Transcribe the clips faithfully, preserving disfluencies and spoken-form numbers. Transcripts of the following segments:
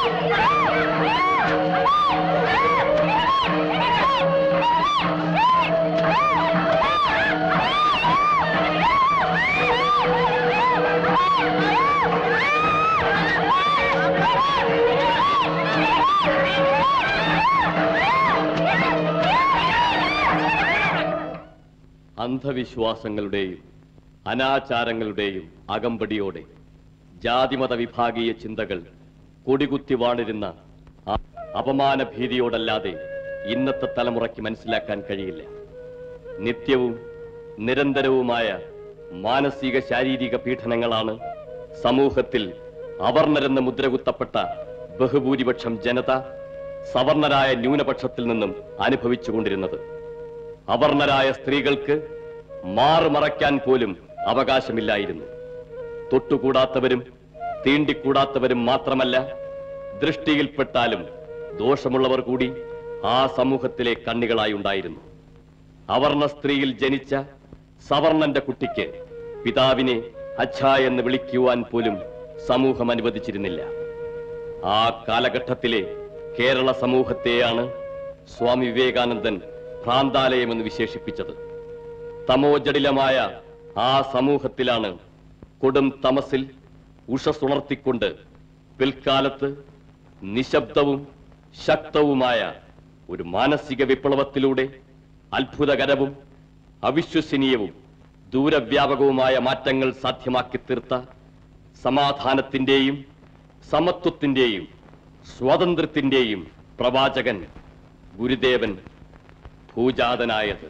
അന്ധവിശ്വാസങ്ങളുടെയും അനാചാരങ്ങളുടെയും അകമ്പടിയോടെ ജാതിമത വിഭാഗീയ ചിന്തകൾ കൊടികുത്തി വാണിരുന്ന അപമാന ഭീതിയോടല്ലാതെ ഇന്നത്തെ തലമുറയ്ക്ക് മനസ്സിലാക്കാൻ കഴിയില്ല. നിത്യവും നിരന്തരവുമായ മാനസിക ശാരീരിക പീഡനങ്ങളാണ് സമൂഹത്തിൽ അവർണരെന്ന് മുദ്രകുത്തപ്പെട്ട ബഹുഭൂരിപക്ഷം ജനത സവർണരായ ന്യൂനപക്ഷത്തിൽ നിന്നും അനുഭവിച്ചുകൊണ്ടിരുന്നത്. അവർണരായ സ്ത്രീകൾക്ക് മാറുമറയ്ക്കാൻ പോലും അവകാശമില്ലായിരുന്നു. തൊട്ടുകൂടാത്തവരും തീണ്ടിക്കൂടാത്തവരും മാത്രമല്ല, ദൃഷ്ടിയിൽപ്പെട്ടാലും ദോഷമുള്ളവർ കൂടി ആ സമൂഹത്തിലെ കണ്ണികളായി ഉണ്ടായിരുന്നു. അവർണ സ്ത്രീയിൽ ജനിച്ച സവർണന്റെ കുട്ടിക്ക് പിതാവിനെ അച്ഛ എന്ന് വിളിക്കുവാൻ പോലും സമൂഹം അനുവദിച്ചിരുന്നില്ല. ആ കാലഘട്ടത്തിലെ കേരള സമൂഹത്തെയാണ് സ്വാമി വിവേകാനന്ദൻ ഭ്രാന്താലയമെന്ന് വിശേഷിപ്പിച്ചത്. തമോജടിലമായ ആ സമൂഹത്തിലാണ് കൊടും തമസിൽ ഉഷസുണർത്തിക്കൊണ്ട് പിൽക്കാലത്ത് നിശബ്ദവും ശക്തവുമായ ഒരു മാനസിക വിപ്ലവത്തിലൂടെ അത്ഭുതകരവും അവിശ്വസനീയവും ദൂരവ്യാപകവുമായ മാറ്റങ്ങൾ സാധ്യമാക്കി തീർത്ത സമാധാനത്തിന്റെയും സമത്വത്തിന്റെയും സ്വാതന്ത്ര്യത്തിന്റെയും പ്രവാചകൻ ഗുരുദേവൻ ഭൂജാതനായത്.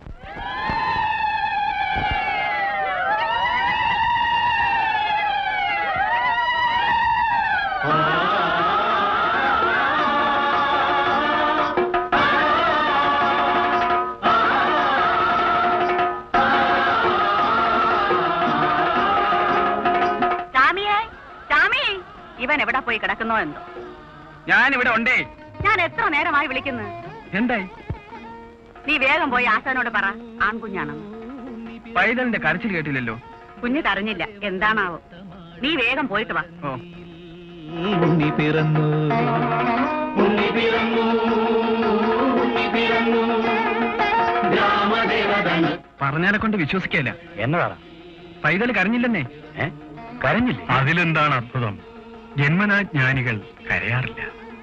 ഇവൻ എവിടെ പോയി കിടക്കുന്നോ എന്തോ? ഞാൻ ഇവിടെ ഉണ്ടേ. ഞാൻ എത്ര നേരമായി വിളിക്കുന്നു. എന്തായി? നീ വേഗം പോയി ആശാനോട് പറ ആൺകുഞ്ഞാണെന്ന്. പൈതലിന്റെ കരച്ചിൽ കേട്ടില്ലല്ലോ. കുഞ്ഞ് കരഞ്ഞില്ല, എന്താണാവോ? നീ വേഗം പോയിട്ട് വാ. ഉണ്ണി പിറന്നു, ഉണ്ണി പിറന്നു, ഉണ്ണി പിറന്നു, രാമദേവതൻ. പറഞ്ഞാലെ കൊണ്ട് വിശ്വസിക്കല്ല. എന്നതാണ്? പൈതൽ കരഞ്ഞില്ലെന്നേ. കരഞ്ഞില്ല? അതിലെന്താണ് അത്ഭുതം? ജന്മനാ ജ്ഞാനികൾ കരയാറില്ല.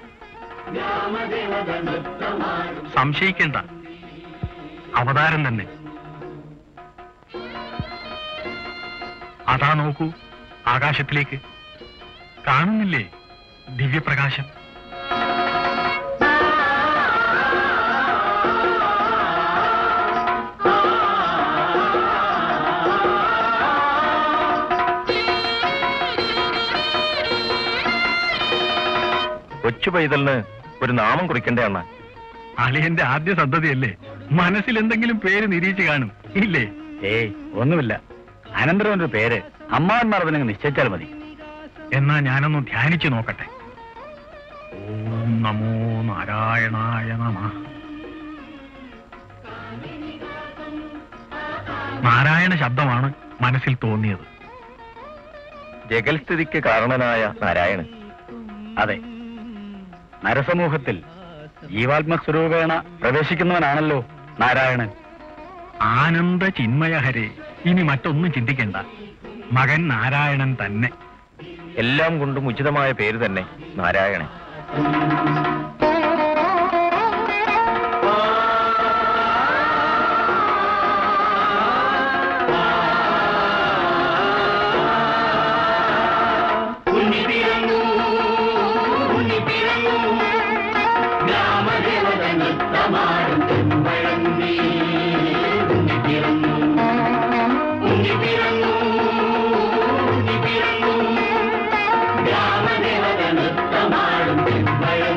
സംശയിക്കേണ്ട, അവതാരം തന്നെ. അതാ നോക്കൂ, ആകാശത്തിലേക്ക്. കാണുന്നില്ലേ ദിവ്യപ്രകാശം? കൊച്ചു പൈതലിന് ഒരു നാമം കുറിക്കണ്ടേ അണ്ണ? അളിയന്റെ ആദ്യ സന്തതിയല്ലേ, മനസ്സിൽ എന്തെങ്കിലും പേര് നിരീക്ഷിച്ച് കാണും ഇല്ലേ? ഏയ് ഒന്നുമില്ല. അനന്തരം ഒരു പേര് അമ്മാവന്മാർ അതിനങ്ങ് നിശ്ചയിച്ചാൽ മതി. എന്നാ ഞാനൊന്ന് ധ്യാനിച്ചു നോക്കട്ടെ. ഓം നമോ നാരായണായ നമഃ. നാരായണ ശബ്ദമാണ് മനസ്സിൽ തോന്നിയത്. ജഗൽസ്ഥിതിക്ക് കാരണനായ നാരായണൻ. അതെ, നരസമൂഹത്തിൽ ജീവാത്മസ്വരൂപേണ പ്രവേശിക്കുന്നവനാണല്ലോ നാരായണൻ. ആനന്ദ ചിന്മയഹരേ, ഇനി മറ്റൊന്നും ചിന്തിക്കണ്ട. മകൻ നാരായണൻ തന്നെ. എല്ലാം കൊണ്ടും ഉചിതമായ പേര് തന്നെ നാരായണൻ. രാമദേവതൻ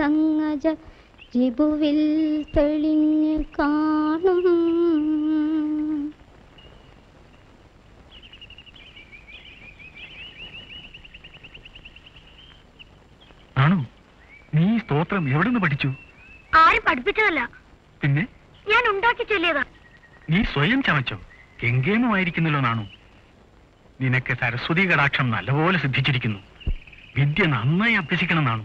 അതങ്ങജ ജിബുവിൽ തെളിഞ്ഞു കാണും. ആണോ? നീ ഈ സ്തോത്രം എവിടെ നിന്ന് പഠിച്ചു? ആരും പഠിപ്പിച്ചതല്ല, പിന്നെ ഞാൻ ഉണ്ടാക്കി ചൊല്ലിയതാ. നീ സ്വയം ചമച്ചോ? എങ്കേമമായിരിക്കുന്നല്ലോ നാണു. നിനക്ക് സരസ്വതി കടാക്ഷം നല്ലപോലെ സിദ്ധിച്ചിരിക്കുന്നു. വിദ്യ നന്നായി അഭ്യസിക്കണം നാണു.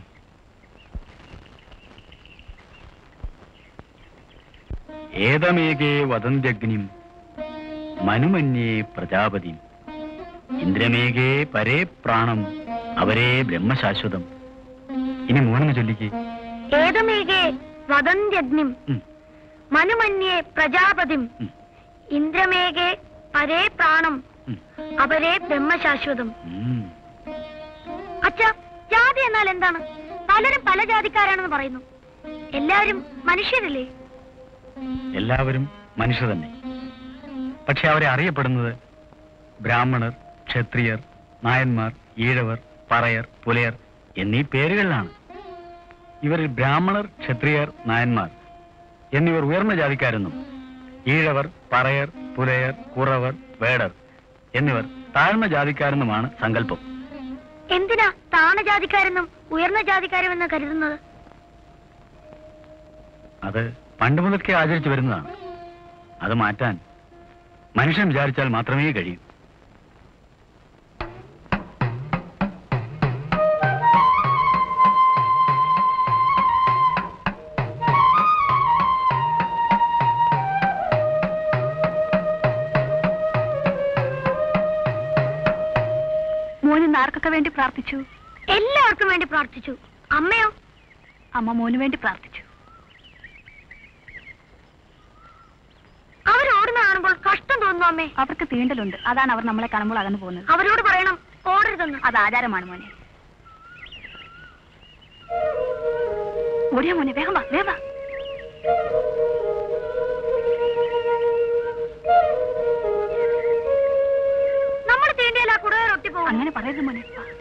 ഏതമേകേ വദന്ത്യഗ്നിം മനുമന്യേ പ്രജാപതി ഇന്ദ്രമേകേ പരേ പ്രാണം അവരേ ബ്രഹ്മശാശ്വതം. ഇനി മൂന്നെന്ന് ചൊല്ലിക്ക്. ഏതമേകേ വദന്ത്യഗ്നിം മനുമന്യേ പ്രജാപതിം ഇന്ദ്രമേകേ പരേ പ്രാണം അവരേ ബ്രഹ്മശാശ്വതം. അച്ഛാ, ജാതി എന്നാൽ എന്താണ്? പലരും പല ജാതിക്കാരാണെന്ന് പറയുന്നു. എല്ലാവരും മനുഷ്യരല്ലേ? എല്ലാവരും മനുഷ്യർ തന്നെ. പക്ഷെ അവരെ അറിയപ്പെടുന്നത് ബ്രാഹ്മണർ, ക്ഷത്രിയർ, നായന്മാർ, ഈഴവർ, പറയർ, പുലയർ എന്നീ പേരുകളിലാണ്. ഇവരിൽ ബ്രാഹ്മണർ, ക്ഷത്രിയർ, നായന്മാർ എന്നിവർ ഉയർന്ന ജാതിക്കാരെന്നും ഈഴവർ, പറയർ, പുലയർ, കുറവർ, വേടർ എന്നിവർ താഴ്ന്ന ജാതിക്കാരെന്നുമാണ് സങ്കല്പം. എന്തിനാ താഴ്ന്ന ജാതിക്കാരെന്നും ഉയർന്ന ജാതിക്കാരെന്നും കരുതുന്നത്? അത് പണ്ട് മുതൽക്കേ ആചരിച്ചു വരുന്നതാണ്. അത് മാറ്റാൻ മനുഷ്യൻ വിചാരിച്ചാൽ മാത്രമേ കഴിയൂ. മോന് ആർക്കൊക്കെ വേണ്ടി പ്രാർത്ഥിച്ചു? എല്ലാവർക്കും വേണ്ടി പ്രാർത്ഥിച്ചു. അമ്മയോ? അമ്മ മോന് വേണ്ടി പ്രാർത്ഥിച്ചു. അവരോടുന്ന കാണുമ്പോൾ കഷ്ടം തോന്നുന്നു അമ്മേ. അവർക്ക് തീണ്ടലുണ്ട്, അതാണ് അവർ നമ്മളെ കാണുമ്പോൾ അകന്നു പോകുന്നത്. അവരോട് പറയണം ഓടരുതെന്ന്. അത് ആചാരമാണ് മോനെ. ഓടിയ മോനെ, വേഗം വാ, വേഗം വാ. നമ്മൾ തീണ്ടിയാൽ ആ കുടുവ റൊട്ടി പോകും. അങ്ങനെ പറയരുത് മോനെ.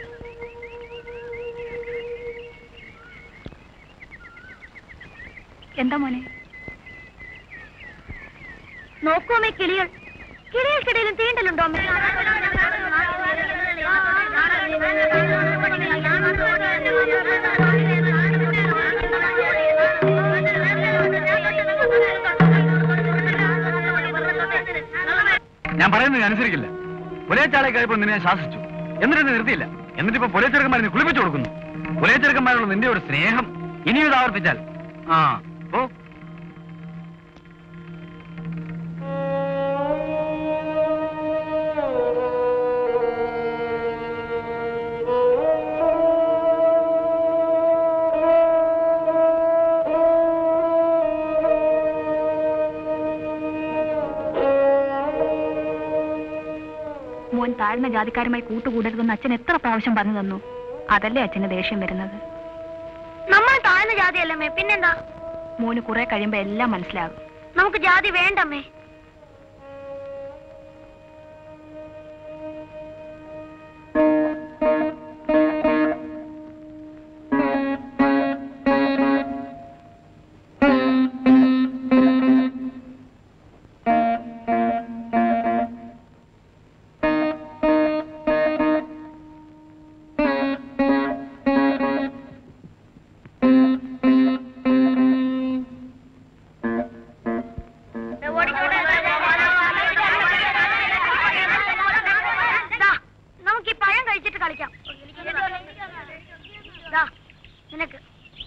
എന്താ മോനെ? നോക്കൂ അമ്മേ, കിളികൾ. കിളികൾക്കിടയിലും തീണ്ടലുണ്ടോ അമ്മേ? ഞാൻ പറയുന്നത് അനുസരിക്കില്ല. പുലയച്ചാളെ കഴിപ്പോൾ നിന്നെ ശാസിച്ചു, എന്നിട്ട് നിർത്തിയില്ല. എന്നിട്ടിപ്പോ പുലയച്ചെറുക്കന്മാരെ കുളിപ്പിച്ചു കൊടുക്കുന്നു. പുലയച്ചെറുക്കന്മാരോട് നിന്റെ ഒരു സ്നേഹം ഇനിയും ഇത് ആവർത്തിച്ചാൽ ആ ഓ മോൻ താഴ്ന്ന ജാതിക്കാരുമായി കൂട്ടുകൂടരുതെന്ന് അച്ഛൻ എത്ര പ്രാവശ്യം പറഞ്ഞു തന്നു. അതല്ലേ അച്ഛന് ദേഷ്യം വരുന്നത്? നമ്മൾ താഴ്ന്ന ജാതിയല്ലമ്മേ, പിന്നെന്താ? മോന് കുറെ കഴിയുമ്പോ എല്ലാം മനസ്സിലാകും. നമുക്ക് ജാതി വേണ്ടമ്മേ. നിനക്ക്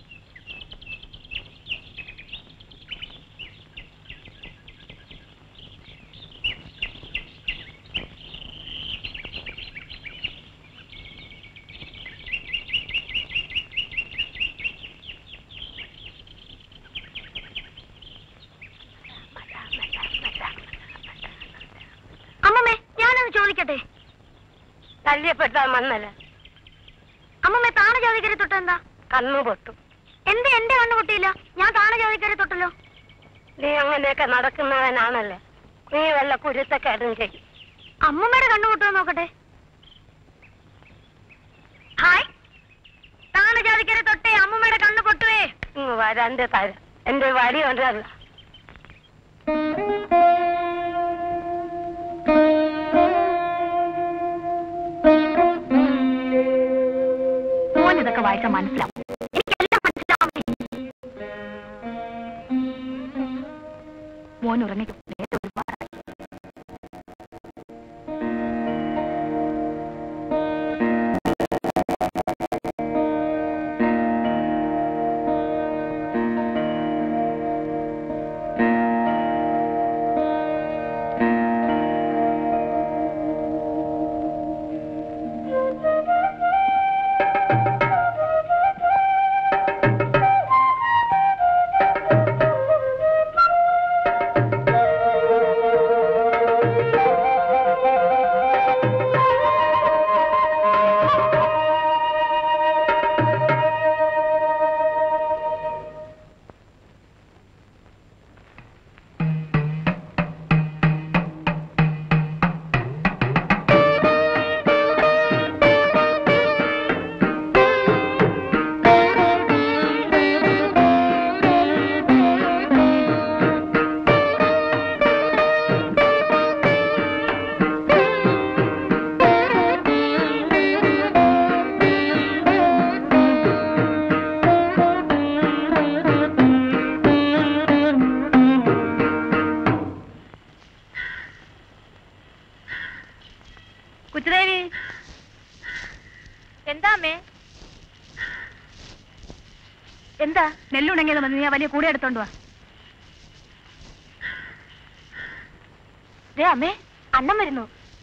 അമ്മമ്മേ, ഞാനൊന്ന് ചോദിക്കട്ടെ? തല്ലിയപ്പെട്ടാ മണ്ണല്ല. അമ്മമ്മേ, താണ ജാതിക്കരെ തൊട്ടെന്താ? കണ്ണു പൊട്ടും. എന്ത് എന്റെ കണ്ണു പൊട്ടിയില്ല? ഞാൻ താണ ജാതിക്കരെ തൊട്ടല്ലോ. നീ അങ്ങനെയൊക്കെ നടക്കുന്നവനാണല്ലേ, നീ വല്ല കുരുത്തക്കേടും ചെയ്യും. അമ്മമ്മയുടെ കണ്ണു പൊട്ടുമോ നോക്കട്ടെ. ഹായ്, താണ താഴ്ന്ന ജാതിക്കാരെ തൊട്ടേ അമ്മമ്മയുടെ കണ്ണ് പൊട്ടുവേ. വരാന്റെ താഴെ എന്റെ വടി കൊണ്ടല്ല. മോൻ ഇതൊക്കെ വായിച്ചാൽ മനസ്സിലാവും. എനിക്കെല്ലാം മനസ്സിലാവും. മോൻ ഉറങ്ങി ഒരുപാട് എന്താ നെല്ലുണങ്ങിയത് മതി, നീ ആ വലിയ കൂടെ എടുത്തോണ്ട് വാ. ദേ അമ്മേ, അന്നം വരുന്നു.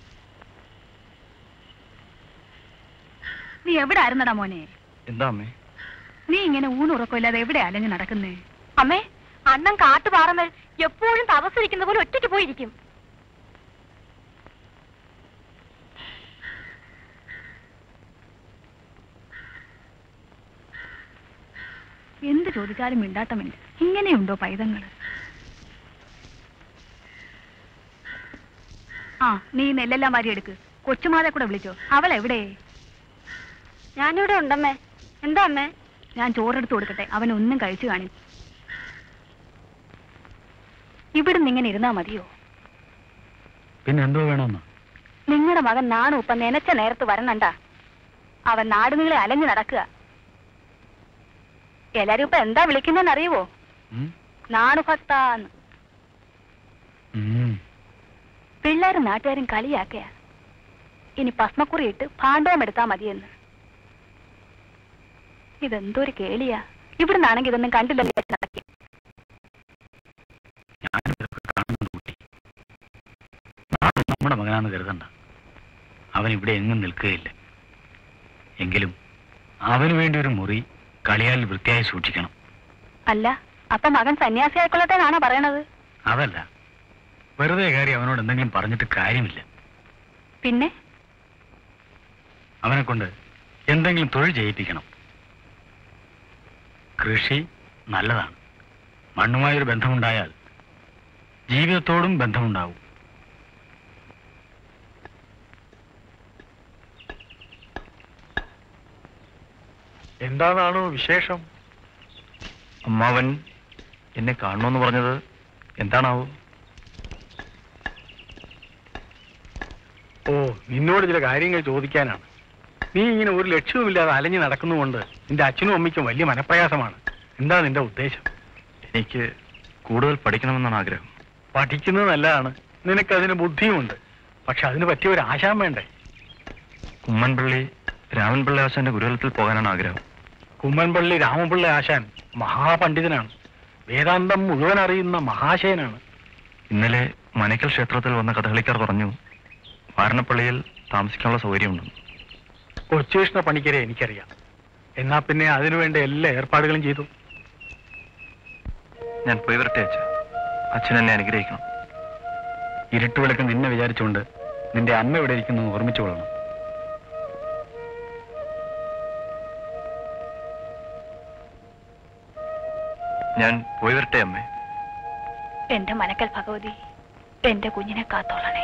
നീ എവിടെ ആയിരുന്നടാ മോനെ? എന്താ അമ്മേ? നീ ഇങ്ങനെ ഊണുറക്കമില്ലാതെ എവിടെ അലഞ്ഞു നടക്കുന്നേ? അമ്മേ, അണ്ണൻ കാട്ടുപാറമേൽ എപ്പോഴും തപസ്സിരിക്കുന്ന പോലെ ഒറ്റയ്ക്ക് പോയിരിക്കും. എന്ത് ചോദിച്ചാലും മിണ്ടാട്ടമില്ല. ഇങ്ങനെയുണ്ടോ പൈതങ്ങള്? ആ, നീ നെല്ലെല്ലാം വാരി എടുക്ക്. കൊച്ചുമാതെ കൂടെ വിളിച്ചോ. അവൾ എവിടെ? ഞാനിവിടെ ഉണ്ടമ്മേ. എന്താ അമ്മേ? ഞാൻ ചോറെടുത്ത് കൊടുക്കട്ടെ, അവനൊന്നും കഴിച്ചു കാണി. ഇവിടുന്ന് ഇങ്ങനെ ഇരുന്നാ മതിയോ? പിന്നെ എന്തോ വേണമെന്ന്? നിങ്ങളുടെ മകൻ നാണു ഇപ്പൊ നനച്ച നേരത്ത് വരണണ്ട. അവൻ നാടുനിങ്ങളെ അലഞ്ഞു നടക്കുക. എല്ലാരും ഇപ്പൊ എന്താ വിളിക്കുന്നതെന്ന് അറിയുവോ? നാണു ഭക്താന്ന്. പിള്ളേരും നാട്ടുകാരും കളിയാക്കയാ. ഇനി ഭസ്മക്കുറി ഇട്ട് ഭാണ്ഡവം എടുത്താ മതിയെന്ന്. ഇതെന്തൊരു കേളിയാ. ഇവിടുന്നാണെങ്കിൽ ഇതൊന്നും കണ്ടില്ലല്ലോ. നടക്കി നമ്മുടെ മകനാന്ന് കരുതണ്ട. അവൻ ഇവിടെ എങ്ങും നിൽക്കുകയില്ല. എങ്കിലും അവന് വേണ്ടി ഒരു മുറി കളിയാൽ വൃത്തിയായി സൂക്ഷിക്കണം. അല്ല, അപ്പൊ മകൻ സന്യാസിയായിക്കൊള്ളത്തേനാണോ പറയണത്? അതല്ല, വെറുതെ കയറി അവനോട് എന്തെങ്കിലും പറഞ്ഞിട്ട് കാര്യമില്ല. പിന്നെ അവനെ കൊണ്ട് എന്തെങ്കിലും തൊഴിൽ ചെയ്യിപ്പിക്കണം. കൃഷി നല്ലതാണ്. മണ്ണുമായൊരു ബന്ധമുണ്ടായാൽ ജീവിതത്തോടും ബന്ധമുണ്ടാവും. എന്താണോ വിശേഷം? അമ്മാവൻ എന്നെ കാണണമെന്ന് പറഞ്ഞത് എന്താണാവോ? ഓ, നിന്നോട് ചില കാര്യങ്ങൾ ചോദിക്കാനാണ്. നീ ഇങ്ങനെ ഒരു ലക്ഷ്യവുമില്ലാതെ അലഞ്ഞു നടക്കുന്നുകൊണ്ട് നിന്റെ അച്ഛനും അമ്മയ്ക്കും വലിയ മനപ്രയാസമാണ്. എന്താ നിന്റെ ഉദ്ദേശം? എനിക്ക് കൂടുതൽ പഠിക്കണമെന്നാണ് ആഗ്രഹം. പഠിക്കുന്നത് നല്ലതാണ്. നിനക്കതിന് ബുദ്ധിയുമുണ്ട്. പക്ഷെ അതിന് പറ്റിയ ഒരു ആശാൻ വേണ്ടേ? കുമ്മൻപള്ളി രാമൻപിള്ള ആശാന്റെ ഗുരുകുലത്തിൽ പോകാനാണ് ആഗ്രഹം. കുമ്മൻപള്ളി രാമപിള്ള ആശാൻ മഹാപണ്ഡിതനാണ്. വേദാന്തം മുഴുവൻ അറിയുന്ന മഹാശയനാണ്. ഇന്നലെ മനക്കൽ ക്ഷേത്രത്തിൽ വന്ന കഥകളിക്കാർ പറഞ്ഞു വാരണപ്പള്ളിയിൽ താമസിക്കാനുള്ള സൗകര്യമുണ്ടെന്ന്. കൊച്ചുകൃഷ്ണ പണിക്കരെ എനിക്കറിയാം. എന്നാ പിന്നെ അതിനുവേണ്ട എല്ലാ ഏർപ്പാടുകളും ചെയ്തു. ഞാൻ പോയി വരട്ടെ അച്ഛ. അച്ഛൻ എന്നെ അനുഗ്രഹിക്കണം. ഇരുട്ടുവിളക്ക് നിന്നെ വിചാരിച്ചുകൊണ്ട് നിന്റെ അമ്മ ഇവിടെ ഇരിക്കുന്നു ഓർമ്മിച്ചു കൊള്ളണം. ഞാൻ പോയി വരട്ടെ അമ്മേ. എന്റെ മനക്കൽ ഭഗവതി, എന്റെ കുഞ്ഞിനെ കാത്തോളണേ.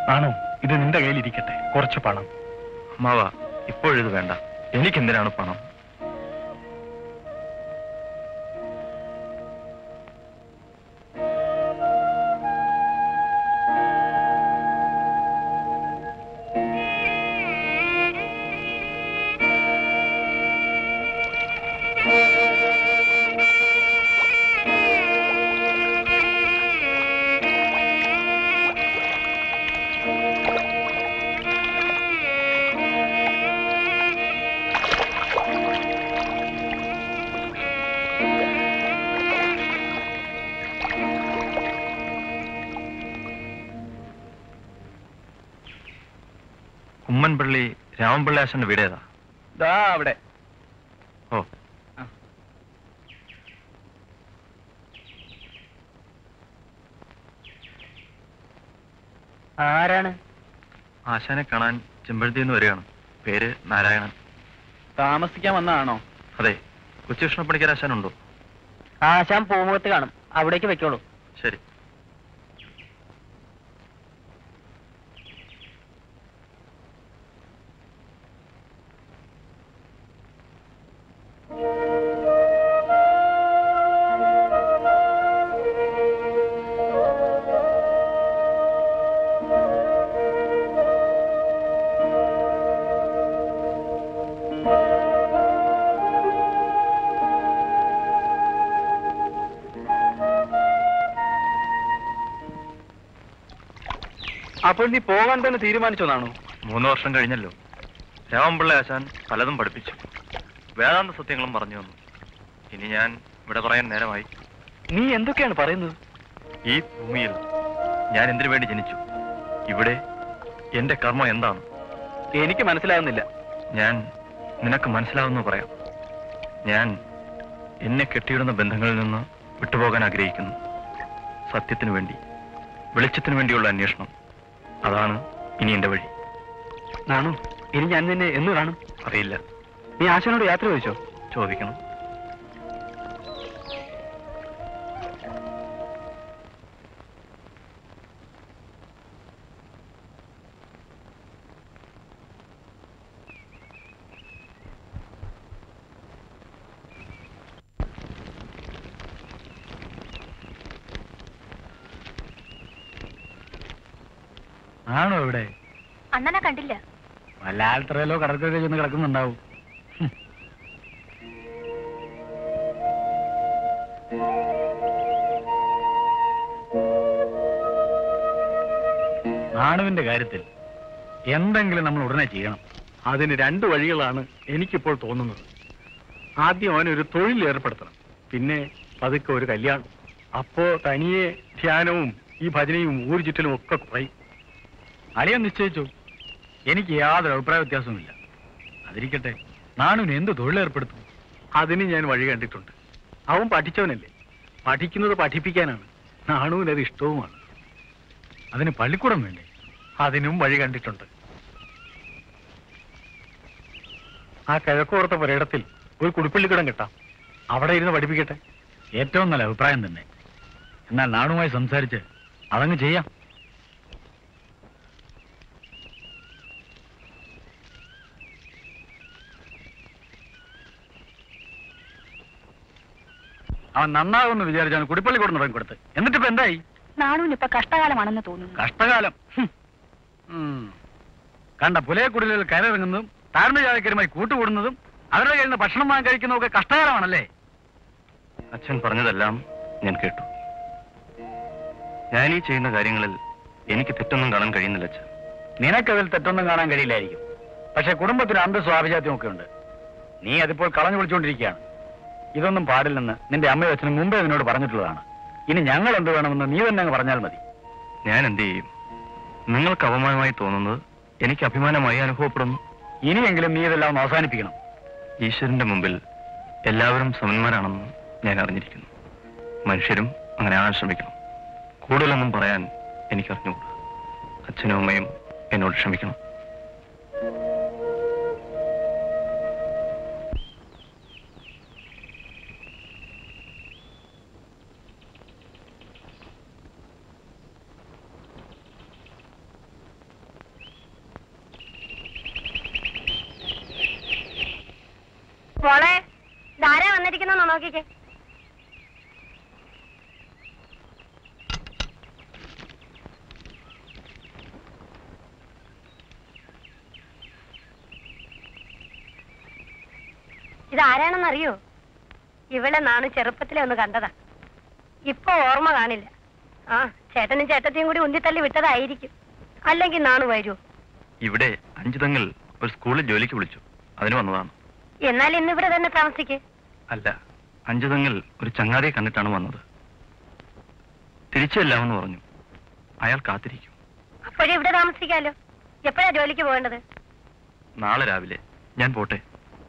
ആണോ? ഇത് നിന്റെ കയ്യിലിരിക്കട്ടെ, കുറച്ച് പണം. അമ്മാവ, ഇപ്പോഴിത് വേണ്ട. എനിക്കെന്തിനാണ് പണം? ഉമ്മൻപള്ളി രാമൻപിള്ളി ആശാന്റെ വീട് ഏതാ? ദാ അവിടെ. ഓ, ആരാണ്? ആശാനെ കാണാൻ ചെമ്പഴത്തിൽ നിന്ന് വരികയാണ്. പേര് നാരായണൻ. താമസിക്കാൻ വന്നതാണോ? അതെ. കൊച്ചുകൃഷ്ണപ്പണിക്കർ ആശാനുണ്ടോ? ആശാൻ പൂമുഖത്ത് കാണും, അവിടേക്ക് വെക്കോളൂ. ശരി. അപ്പോൾ നീ പോകാൻ തന്നെ തീരുമാനിച്ചതാണോ? മൂന്ന് വർഷം കഴിഞ്ഞല്ലോ. രാമൻപിള്ള ആശാൻ പലതും പഠിപ്പിച്ചു, വേദാന്ത സത്യങ്ങളും പറഞ്ഞു തന്നു. ഇനി ഞാൻ ഇവിടെ പറയാൻ നേരമായി. നീ എന്തൊക്കെയാണ് പറയുന്നത്? ഈ ഭൂമിയിൽ ഞാൻ എന്തിനു വേണ്ടി ജനിച്ചു? ഇവിടെ എന്റെ കർമ്മം എന്താണ്? എനിക്ക് മനസ്സിലാകുന്നില്ല. ഞാൻ നിനക്ക് മനസ്സിലാവുന്ന പറയാം. ഞാൻ എന്നെ കെട്ടിയിടുന്ന ബന്ധങ്ങളിൽ നിന്ന് വിട്ടുപോകാൻ ആഗ്രഹിക്കുന്നു. സത്യത്തിനു വേണ്ടി, വെളിച്ചത്തിനു വേണ്ടിയുള്ള അന്വേഷണം, അതാണ് ഇനി എന്റെ വഴി. നാണു, ഇനി ഞാൻ നിന്നെ എന്ന് കാണും? അറിയില്ല. നീ ആശാനോട് യാത്ര ചോദിച്ചോ? ചോദിക്കണം. ആണോ ഇവിടെ? അണ്ണനെ കണ്ടില്ല. വല്ല ആൽത്തറയിലോ കടൽക്കരയിലോ ചെന്ന് കിടക്കുന്നുണ്ടാവും. നാണുവിന്റെ കാര്യത്തിൽ എന്തെങ്കിലും നമ്മൾ ഉടനെ ചെയ്യണം. അതിന് രണ്ട് വഴികളാണ് എനിക്കിപ്പോൾ തോന്നുന്നത്. ആദ്യം അവനൊരു തൊഴിൽ ഏർപ്പെടുത്തണം, പിന്നെ പതുക്കെ ഒരു കല്യാണം. അപ്പോ തനിയെ ധ്യാനവും ഈ ഭജനയും ഊരു ചുറ്റലും ഒക്കെ കുറയും. അളിയൻ നിശ്ചയിച്ചു. എനിക്ക് യാതൊരു അഭിപ്രായ വ്യത്യാസവുമില്ല. അതിരിക്കട്ടെ, നാണുവിന് എന്ത് തൊഴിലേർപ്പെടുത്തും? അതിന് ഞാൻ വഴി കണ്ടിട്ടുണ്ട്. അവൻ പഠിച്ചവനല്ലേ, പഠിക്കുന്നത് പഠിപ്പിക്കാനാണ്. നാണുവിന് അത് ഇഷ്ടവുമാണ്. അതിന് പള്ളിക്കൂടം വേണ്ടേ? അതിനും വഴി കണ്ടിട്ടുണ്ട്. ആ കിഴക്കോർത്ത പുരയിടത്തിൽ ഒരു കുടിപ്പള്ളിക്കൂടം കിട്ടാം. അവിടെ ഇരുന്ന് പഠിപ്പിക്കട്ടെ. ഏറ്റവും നല്ല അഭിപ്രായം തന്നെ. എന്നാൽ നാണുമായി സംസാരിച്ച് അതങ്ങ് ചെയ്യാം. അവൻ നന്നാകുമെന്ന് വിചാരിച്ചാണ് കുടിപ്പള്ളി കൂടെ തുടങ്ങി കൊടുത്ത്. എന്നിട്ടിപ്പോ എന്തായി? നാണുവിനിപ്പൊ കഷ്ടകാലമാണെന്ന് തോന്നുന്നു. കഷ്ടകാലം? കണ്ട പുലയക്കുടലിൽ കയറിറങ്ങുന്നതും താഴ്മജാതിക്കാരുമായി കൂട്ടുകൂടുന്നതും അവരുടെ കയ്യിൽ നിന്ന് ഭക്ഷണം വാങ്ങി കഴിക്കുന്നതൊക്കെ കഷ്ടകാലമാണല്ലേ? അച്ഛൻ പറഞ്ഞതെല്ലാം ഞാൻ കേട്ടു. ഞാൻ ഈ ചെയ്യുന്ന കാര്യങ്ങളിൽ എനിക്ക് തെറ്റൊന്നും കാണാൻ കഴിയുന്നില്ല അച്ഛൻ. നിനക്കതിൽ തെറ്റൊന്നും കാണാൻ കഴിയില്ലായിരിക്കും. പക്ഷെ കുടുംബത്തിന് അന്തസ്വാഭിജാത്യം ഒക്കെ ഉണ്ട്. നീ അതിപ്പോൾ കളഞ്ഞു വിളിച്ചുകൊണ്ടിരിക്കുകയാണ്. ഇതൊന്നും പാടില്ലെന്ന് നിന്റെ അമ്മയും അച്ഛനും മുമ്പേ നിന്നോട് പറഞ്ഞിട്ടുള്ളതാണ്. ഇനി ഞങ്ങൾ എന്ത് വേണമെന്ന് നീ തന്നെ അങ്ങ് പറഞ്ഞാൽ മതി. ഞാൻ എന്ത് ചെയ്യും? നിങ്ങൾക്ക് അപമാനമായി തോന്നുന്നത് എനിക്ക് അഭിമാനമായി അനുഭവപ്പെടുന്നു. ഇനിയെങ്കിലും നീ ഇതെല്ലാം ഒന്ന് അവസാനിപ്പിക്കണം. ഈശ്വരന്റെ മുമ്പിൽ എല്ലാവരും സമന്മാരാണെന്ന് ഞാൻ അറിഞ്ഞിരിക്കുന്നു. മനുഷ്യരും അങ്ങനെ ആകാൻ ശ്രമിക്കണം. കൂടുതലൊന്നും പറയാൻ എനിക്കറിഞ്ഞുകൂടാ. അച്ഛനും അമ്മയും എന്നോട് ക്ഷമിക്കണം. മോളെ ധാരാ വന്നിരിക്കുന്നോ നോക്കിക്കേ. ഇതാരാണെന്നറിയോ? ഇവളെ നാണ് ചെറുപ്പത്തിലെ ഒന്ന് കണ്ടതാ. ഇപ്പൊ ഓർമ്മ കാണില്ല. ആ ചേട്ടനും ചേട്ടത്തെയും കൂടി ഉന്തിത്തള്ളി വിട്ടതായിരിക്കും. അല്ലെങ്കിൽ നാണ് വരുമോ? ഇവിടെ അഞ്ചുതങ്ങൾ ഒരു സ്കൂളിൽ ജോലിക്ക് വിളിച്ചു, അതിന് വന്നതാണ്. എന്നാൽ ഇന്നിവിടെ തന്നെ താമസിക്കേ. അല്ല, അഞ്ചുതങ്ങൾ ഒരു ചങ്ങാതിയെ കണ്ടിട്ടാണ് വന്നത്. തിരിച്ചെല്ലാമെന്ന് പറഞ്ഞു. അയാൾ കാത്തിരിക്കും. അപ്പോഴും ഇവിടെ താമസിക്കാലോ. എപ്പോഴാ ജോലിക്ക് പോകേണ്ടത്? നാളെ രാവിലെ. ഞാൻ പോട്ടെ.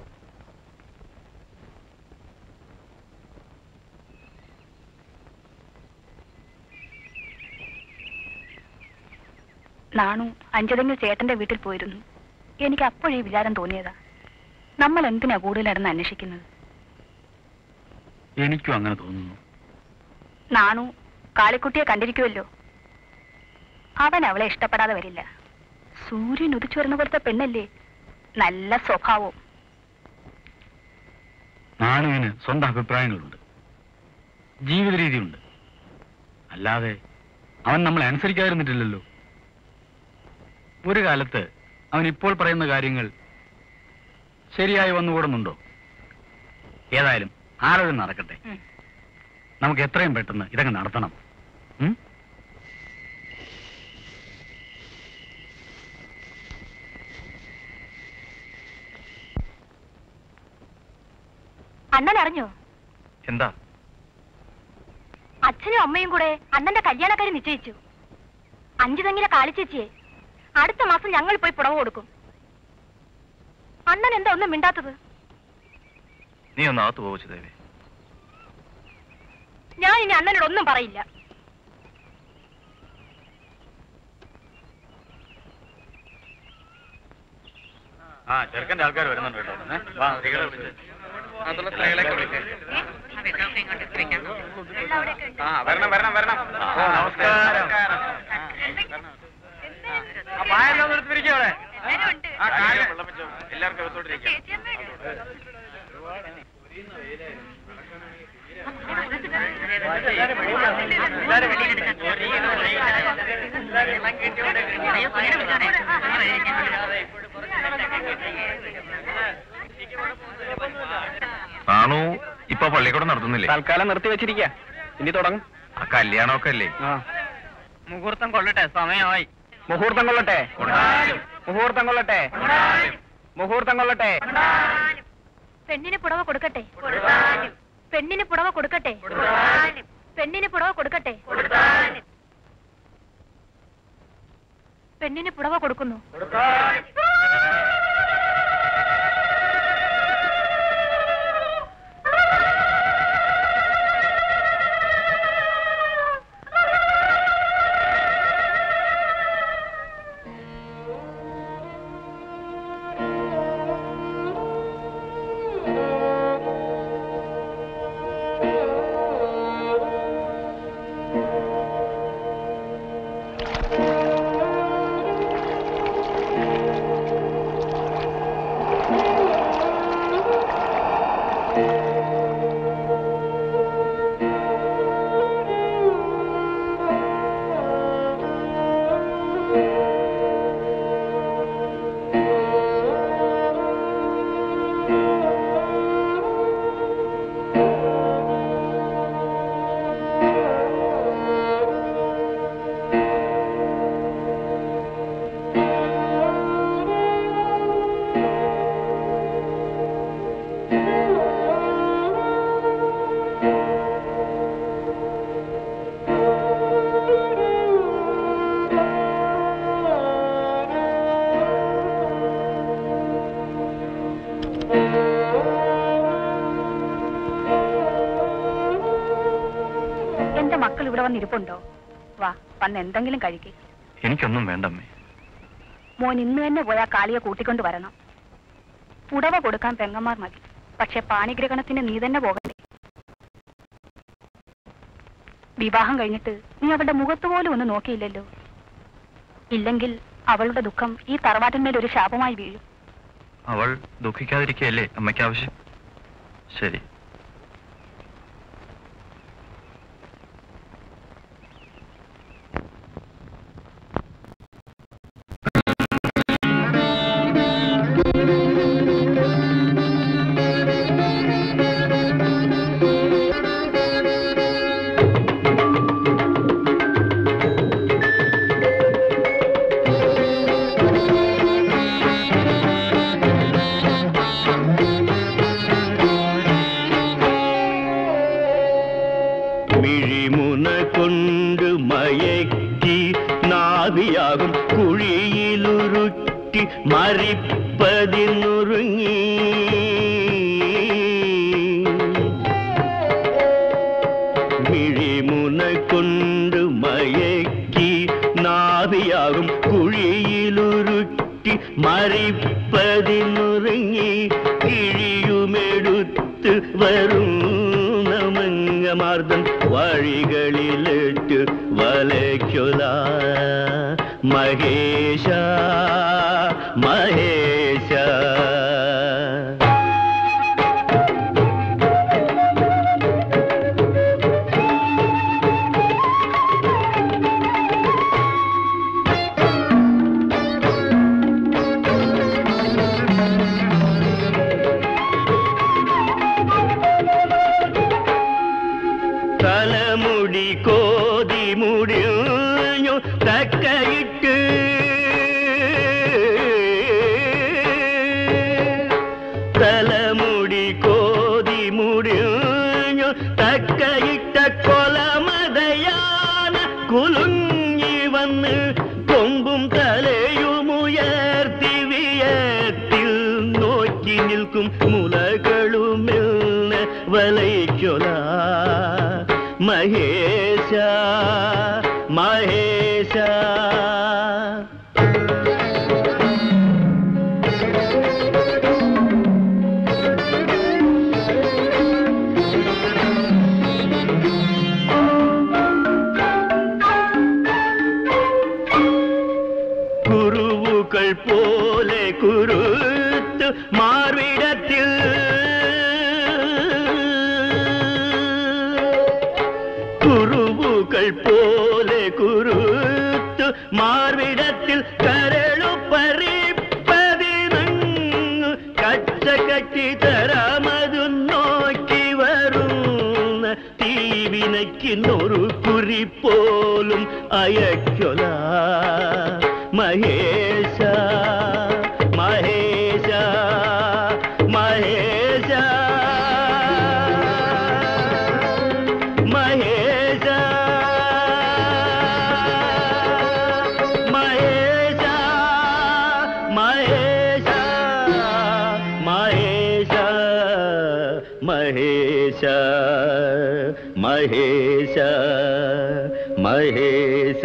നാണു അഞ്ചുതെങ്കിൽ ചേട്ടന്റെ വീട്ടിൽ പോയിരുന്നു. എനിക്ക് അപ്പോഴേ വിചാരം തോന്നിയതാ, നമ്മൾ എന്തിനാ കൂടുതലടന്ന് അന്വേഷിക്കുന്നത്. എനിക്കും അങ്ങനെ തോന്നുന്നു. നാണു കാളിക്കുട്ടിയെ കണ്ടിരിക്കുമല്ലോ. അവൻ അവളെ ഇഷ്ടപ്പെടാതെ വരില്ല. സൂര്യൻ ഉദിച്ചു വരുന്ന പോലത്തെ പെണ്ണല്ലേ, നല്ല സ്വഭാവവും. നാണുവിന് സ്വന്തം അഭിപ്രായങ്ങളുണ്ട്, ജീവിത രീതിയുണ്ട്. അല്ലാതെ അവൻ നമ്മളെ അനുസരിക്കാതിരുന്നിട്ടില്ലല്ലോ. ഒരു കാലത്ത് അവൻ ഇപ്പോൾ പറയുന്ന കാര്യങ്ങൾ ശരിയായി വന്നുകൂടുന്നുണ്ടോ? ഏതായാലും ആലോചന നടക്കട്ടെ. നമുക്ക് എത്രയും പെട്ടെന്ന് ഇതങ്ങ് നടത്തണം. അണ്ണൻ അറിഞ്ഞോ? എന്താ? അച്ഛനും അമ്മയും കൂടെ അണ്ണന്റെ കല്യാണക്കാരി നിശ്ചയിച്ചു. അഞ്ചു തെങ്ങിലെ കാളിച്ചേച്ചിയെ അടുത്ത മാസം ഞങ്ങൾ പോയി പുടവ കൊടുക്കും. അണ്ണൻ എന്താ ഒന്നും മിണ്ടാത്തത്? നീ ഒന്ന് അകത്ത് പോവച്ചു ദേവി. ഞാൻ ഇനി അണ്ണനോട് ഒന്നും പറയില്ല. ആ ചെറുക്കന്റെ ആൾക്കാർ വരുന്നുണ്ട് കേട്ടോ. വരണം വരണം വരണം. നമസ്കാരം. എല്ലാവർക്കും അകത്തോട്ടിരിക്കാം. ആണു ഇപ്പൊ പള്ളിക്കൂടം നടത്തുന്നില്ലേ? തൽക്കാലം നിർത്തി വെച്ചിരിക്ക. ഇനി തുടങ്ങും. ആ കല്യാണമൊക്കെ അല്ലേ? മുഹൂർത്തം കൊള്ളട്ടെ, സമയമായി. മുഹൂർത്തം കൊള്ളട്ടെ, മുഹൂർത്തം കൊള്ളട്ടെ, മുഹൂർത്തം കൊള്ളട്ടെ. പെണ്ണിന് പുടവ കൊടുക്കട്ടെ, പെണ്ണിന് പുടവ കൊടുക്കട്ടെ, പെണ്ണിന് പുടവ കൊടുക്കട്ടെ, പെണ്ണിന് പുടവ കൊടുക്കുന്നു. മക്കൾ ഇവിടെ വന്നിരിപ്പുണ്ടോ? വാ, വന്ന് എന്തെങ്കിലും കഴിക്കേ. എനിക്കൊന്നും വേണ്ടമ്മേ. മോൻ ഇന്ന് തന്നെ പോയാ കാളിയെ കൂട്ടിക്കൊണ്ട് വരണം. പുടവ കൊടുക്കാൻ പെങ്ങന്മാർ മതി, പക്ഷെ പാണിഗ്രഹണത്തിന് നീ തന്നെ പോകണ്ടേ. വിവാഹം കഴിഞ്ഞിട്ട് നീ അവളുടെ മുഖത്ത് പോലും ഒന്ന് നോക്കിയില്ലല്ലോ. ഇല്ലെങ്കിൽ അവളുടെ ദുഃഖം ഈ തറവാട്ടിന്മേൽ ഒരു ശാപമായി വീഴും. അവൾ ദുഃഖിക്കാതിരിക്കുകയല്ലേ അമ്മയ്ക്ക് ആവശ്യം? ശരി. മരിപ്പതിനുറുങ്ങി മിഴിമുന കൊണ്ട് മയക്കി നാവിയാകും കുഴിയിലുരുട്ടി മരിപ്പതിനുറുങ്ങി കിഴിയുമെടുത്ത് വരുന്ന മംഗമാർദ്ദൻ വഴികളിലിട്ട് വലയ്ക്കൊല മഹേശ മഹേശ. തലമുടി കോതി മുടിഞ്ഞു തക്കയിട്ട് തലമുടി കോതി മുടിഞ്ഞു തക്കയിട്ട കൊലമതയാന കുലുങ്ങി വന്ന് കൊമ്പും തലയുമുയർത്തി വിയത്തിൽ നോക്കി നിൽക്കും മുലകളുമെന്ന് വലയ്ക്കൊല മഹേശ മഹേശ. കുരുവുകൾ പോലെ കുരുത്ത് മാർവിടത്തിൽ കുരുവുകൾ പോലെ കുരുത്ത് മാർവിടത്തിൽ കരളു പരിപ്പതിനങ്ങ് കച്ച കട്ടി തരാമതു നോക്കി വരുന്ന തീവിനയ്ക്കുന്നൊരു കുറി പോലും അയക്കൊല മഹേശ മഹേശ മഹേശ മഹേശ മഹേശ മഹേശ മഹേശ മഹേശ മഹേശ മഹേശ.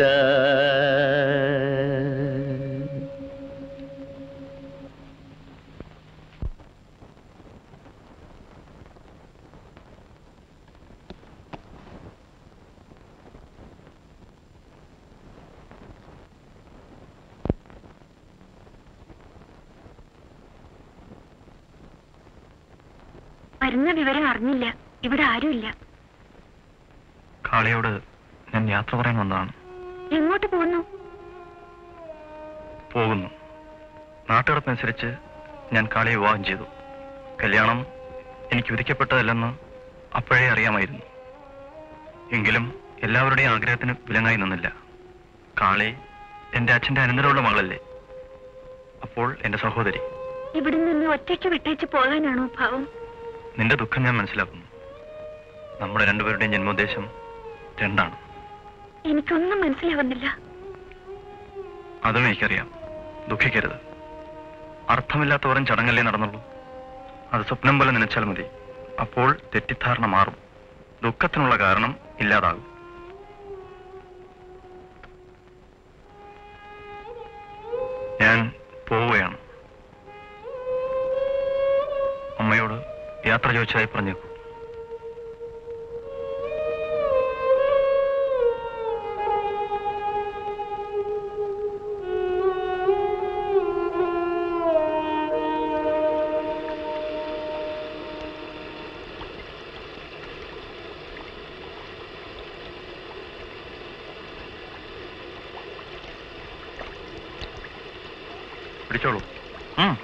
വരുന്ന വിവരം അറിഞ്ഞില്ല. ഇവിടെ ആരുമില്ല. കാളിയോട് ഞാൻ യാത്ര പറയാൻ വന്നതാണ്. എങ്ങോട്ട് പോകുന്നു? പോകുന്നു. നാട്ടുകടപ്പനുസരിച്ച് ഞാൻ കാളിയെ വിവാഹം ചെയ്തു. കല്യാണം എനിക്ക് വിധിക്കപ്പെട്ടതല്ലെന്ന് അപ്പോഴേ അറിയാമായിരുന്നു. എങ്കിലും എല്ലാവരുടെയും ആഗ്രഹത്തിന് വിലങ്ങായി നിന്നില്ല. കാളി എന്റെ അച്ഛന്റെ അനന്തരമുള്ള മകളല്ലേ, അപ്പോൾ എന്റെ സഹോദരി. ഇവിടെ നിന്ന് ഒറ്റയ്ക്ക് വിട്ടേച്ച് പോകാനാണോ ഭാവം? നിന്റെ ദുഃഖം ഞാൻ മനസ്സിലാക്കുന്നു. നമ്മുടെ രണ്ടുപേരുടെയും ജന്മോദ്ദേശം രണ്ടാണ്. എനിക്കൊന്നും മനസ്സിലാവുന്നില്ല. അതും എനിക്കറിയാം. ദുഃഖിക്കരുത്. അർത്ഥമില്ലാത്ത വെറും ചടങ്ങല്ലേ നടന്നുള്ളൂ. അത് സ്വപ്നം പോലെ നനച്ചാൽ മതി. അപ്പോൾ തെറ്റിദ്ധാരണ മാറും. ദുഃഖത്തിനുള്ള കാരണം ഇല്ലാതാകും. ഞാൻ പോവുകയാണ്. അമ്മയോട് യാത്ര ചോദിച്ചതായി പറഞ്ഞേക്കൂ. പിടിച്ചോളൂ. ഉം.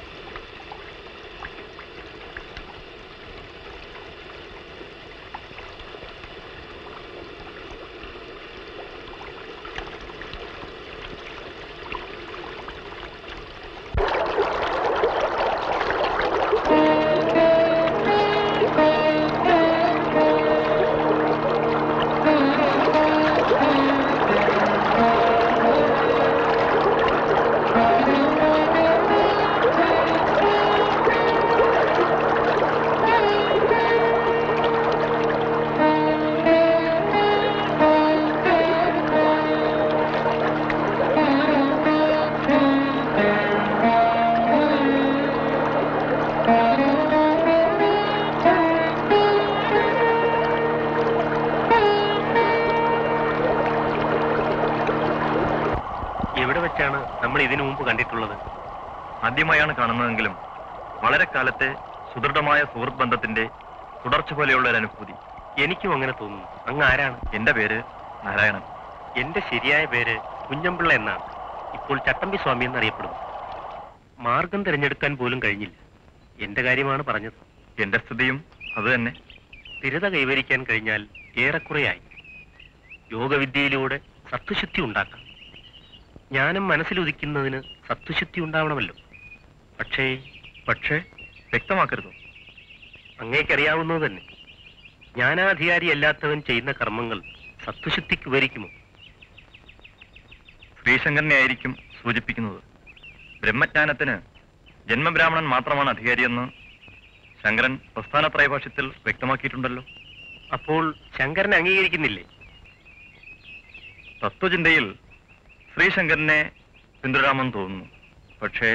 നമ്മൾ ഇതിനു മുമ്പ് കണ്ടിട്ടുള്ളത്? ആദ്യമായാണ് കാണുന്നതെങ്കിലും വളരെ കാലത്തെ സുദൃഢമായ സുഹൃത്ത് ബന്ധത്തിന്റെ തുടർച്ച പോലെയുള്ള ഒരു അനുഭൂതി. എനിക്കും അങ്ങനെ തോന്നുന്നു. അങ്ങ് ആരാണ്? എന്റെ പേര് നാരായണൻ. എന്റെ ശരിയായ പേര് കുഞ്ഞമ്പിള്ള എന്നാണ്. ഇപ്പോൾ ചട്ടമ്പി സ്വാമി എന്നറിയപ്പെടുന്നു. മാർഗം തിരഞ്ഞെടുക്കാൻ പോലും കഴിഞ്ഞില്ല. എന്റെ കാര്യമാണ് പറഞ്ഞത്. എന്റെ സ്ഥിതിയും അത് തന്നെ. സ്ഥിരത കൈവരിക്കാൻ കഴിഞ്ഞാൽ ഏറെക്കുറെയായി. യോഗവിദ്യയിലൂടെ സത്വശുദ്ധി ഉണ്ടാക്കാം. ജ്ഞാനം മനസ്സിലുദിക്കുന്നതിന് സത്വശുദ്ധി ഉണ്ടാവണമല്ലോ. പക്ഷേ പക്ഷേ വ്യക്തമാക്കരുത്. അങ്ങേക്കറിയാവുന്നത് തന്നെ. ജ്ഞാനാധികാരിയല്ലാത്തവൻ ചെയ്യുന്ന കർമ്മങ്ങൾ സത്വശുദ്ധിക്ക് ഉപകരിക്കുമോ? ശ്രീശങ്കരനെ ആയിരിക്കും സൂചിപ്പിക്കുന്നത്. ബ്രഹ്മജ്ഞാനത്തിന് ജന്മബ്രാഹ്മണൻ മാത്രമാണ് അധികാരിയെന്ന് ശങ്കരൻ പ്രസ്ഥാനത്രയഭാഷ്യത്തിൽ വ്യക്തമാക്കിയിട്ടുണ്ടല്ലോ. അപ്പോൾ ശങ്കരനെ അംഗീകരിക്കുന്നില്ലേ? തത്വചിന്തയിൽ ശ്രീശങ്കരനെ പിന്തുടരാമെന്ന് തോന്നുന്നു. പക്ഷേ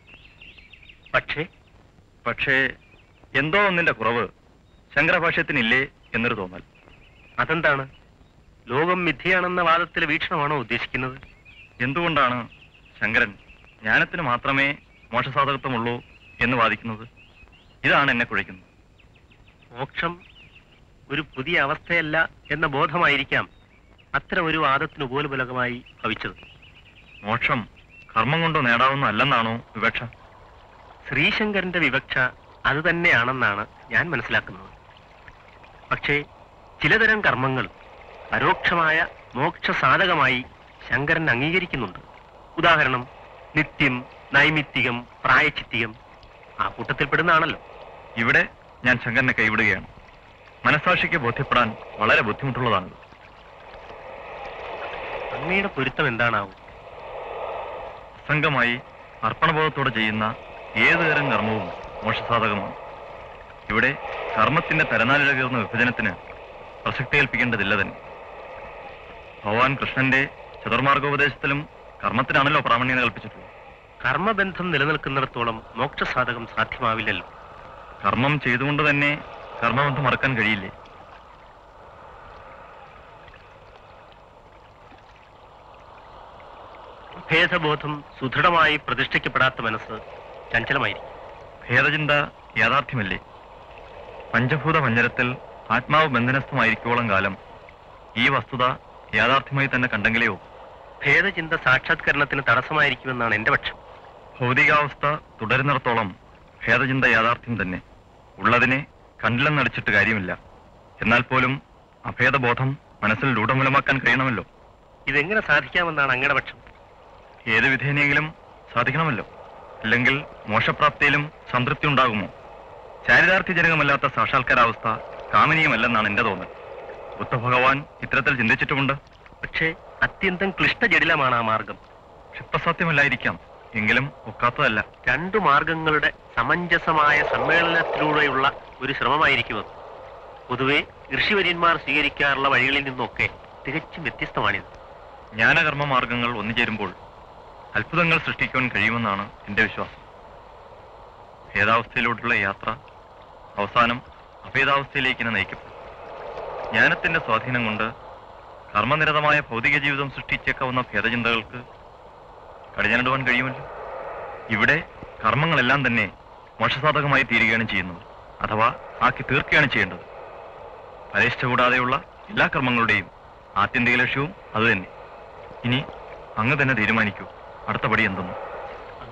പക്ഷേ പക്ഷേ എന്തോ ഒന്നിന്റെ കുറവ് ശങ്കരഭാഷ്യത്തിനില്ലേ എന്നൊരു തോന്നൽ. അതെന്താണ്? ലോകം മിഥ്യയാണെന്ന വാദത്തിലെ വീക്ഷണമാണോ ഉദ്ദേശിക്കുന്നത്? എന്തുകൊണ്ടാണ് ശങ്കരൻ ജ്ഞാനത്തിന് മാത്രമേ മോക്ഷസാധകത്വമുള്ളൂ എന്ന് വാദിക്കുന്നത്? ഇതാണ് എന്നെ കുഴയ്ക്കുന്നത്. മോക്ഷം ഒരു പുതിയ അവസ്ഥയല്ല എന്ന ബോധമായിരിക്കാം അത്തരം ഒരു വാദത്തിന് ഉപോത്ബലകമായി ഭവിച്ചത്. മോക്ഷം കർമ്മം കൊണ്ട് നേടാവുന്ന അല്ലെന്നാണോ വിവക്ഷ? ശ്രീശങ്കരന്റെ വിവക്ഷ അത് തന്നെയാണെന്നാണ് ഞാൻ മനസ്സിലാക്കുന്നത്. പക്ഷേ ചിലതരം കർമ്മങ്ങൾ പരോക്ഷമായ മോക്ഷസാധകമായി ശങ്കരൻ അംഗീകരിക്കുന്നുണ്ട്. ഉദാഹരണം നിത്യം, നൈമിത്തികം, പ്രായച്ചിത്തികം ആ കൂട്ടത്തിൽപ്പെടുന്നതാണല്ലോ. ഇവിടെ ഞാൻ ശങ്കരനെ കൈവിടുകയാണ്. മനസ്സാക്ഷിക്ക് ബോധ്യപ്പെടാൻ വളരെ ബുദ്ധിമുട്ടുള്ളതാണത്. അങ്ങയുടെ പൊരുത്തം എന്താണാവും? അസംഗമായി അർപ്പണബോധത്തോടെ ചെയ്യുന്ന ഏതുതരം കർമ്മവും മോക്ഷസാധകമാണ്. ഇവിടെ കർമ്മത്തിന്റെ തരനാലിഴകീർന്ന വിഭജനത്തിന് പ്രസക്തി ഏൽപ്പിക്കേണ്ടതില്ല തന്നെ. ഭഗവാൻ കൃഷ്ണന്റെ ചതുർമാർഗോപദേശത്തിലും കർമ്മത്തിനാണല്ലോ പ്രാമാണ്യത കൽപ്പിച്ചിട്ടുള്ളത്. കർമ്മബന്ധം നിലനിൽക്കുന്നിടത്തോളം മോക്ഷസാധകം സാധ്യമാവില്ലല്ലോ. കർമ്മം ചെയ്തുകൊണ്ട് തന്നെ കർമ്മബന്ധം മറക്കാൻ കഴിയില്ലേ? ഭേദബോധം സുദൃഢമായി പ്രതിഷ്ഠിക്കപ്പെടാത്ത മനസ്സ് ചഞ്ചലമായിരിക്കും. ഭേദചിന്ത യാഥാർത്ഥ്യമല്ലേ? പഞ്ചഭൂത പഞ്ചരത്തിൽ ആത്മാവ് ബന്ധനസ്ഥമായിരിക്കോളം കാലം ഈ വസ്തുത യാഥാർത്ഥ്യമായി തന്നെ കണ്ടെങ്കിലെയോ ഭേദചിന്ത സാക്ഷാത്കരണത്തിന് തടസ്സമായിരിക്കുമെന്നാണ് എന്റെ പക്ഷം. ഭൗതികാവസ്ഥ തുടരുന്നിടത്തോളം ഭേദചിന്ത യാഥാർത്ഥ്യം തന്നെ. ഉള്ളതിനെ കണ്ടില്ലെന്നടിച്ചിട്ട് കാര്യമില്ല. എന്നാൽ പോലും അഭേദബോധം മനസ്സിൽ രൂഢമൂലമാക്കാൻ കഴിയണമല്ലോ. ഇതെങ്ങനെ സാധിക്കാമെന്നാണ് അങ്ങയുടെ പക്ഷം? ഏത് വിധേനയെങ്കിലും സാധിക്കണമല്ലോ. അല്ലെങ്കിൽ മോക്ഷപ്രാപ്തിയിലും സംതൃപ്തി ഉണ്ടാകുമോ? ചാരിതാർത്ഥ്യജനകമല്ലാത്ത സാക്ഷാത്കാരാവസ്ഥ കാമനീയമല്ലെന്നാണ് എന്റെ തോന്നൽ. ബുദ്ധഭഗവാൻ ഇത്തരത്തിൽ ചിന്തിച്ചിട്ടുമുണ്ട്. പക്ഷേ അത്യന്തം ക്ലിഷ്ടജടിലമാണ് ആ മാർഗം. ക്ഷിപ്തസത്യമല്ലായിരിക്കാം, എങ്കിലും ഒക്കാത്തതല്ല. രണ്ടു മാർഗങ്ങളുടെ സമഞ്ജസമായ സമ്മേളനത്തിലൂടെയുള്ള ഒരു ശ്രമമായിരിക്കും അത്. പൊതുവെ ഋഷിവര്യന്മാർ സ്വീകരിക്കാറുള്ള വഴികളിൽ നിന്നൊക്കെ തികച്ചും വ്യത്യസ്തമാണിത്. ജ്ഞാനകർമ്മ മാർഗങ്ങൾ ഒന്നുചേരുമ്പോൾ അത്ഭുതങ്ങൾ സൃഷ്ടിക്കുവാൻ കഴിയുമെന്നാണ് എന്റെ വിശ്വാസം. ഭേദാവസ്ഥയിലോട്ടുള്ള യാത്ര അവസാനം അഭേദാവസ്ഥയിലേക്ക് നയിക്കപ്പെടും. ജ്ഞാനത്തിന്റെ സ്വാധീനം കൊണ്ട് കർമ്മനിരതമായ ഭൗതിക ജീവിതം സൃഷ്ടിച്ചേക്കാവുന്ന ഭേദചിന്തകൾക്ക് കടിഞ്ഞാണിടുവാൻ കഴിയുമല്ലോ. ഇവിടെ കർമ്മങ്ങളെല്ലാം തന്നെ മോക്ഷസാധകമായി തീരുകയാണ് ചെയ്യുന്നത്, അഥവാ ആക്കി തീർക്കുകയാണ് ചെയ്യേണ്ടത്. പരീക്ഷ കൂടാതെയുള്ള എല്ലാ കർമ്മങ്ങളുടെയും ആത്യന്തിക ലക്ഷ്യവും അതുതന്നെ. ഇനി അങ്ങ് തന്നെ തീരുമാനിക്കൂ, അടുത്ത പടി എന്തെന്ന്.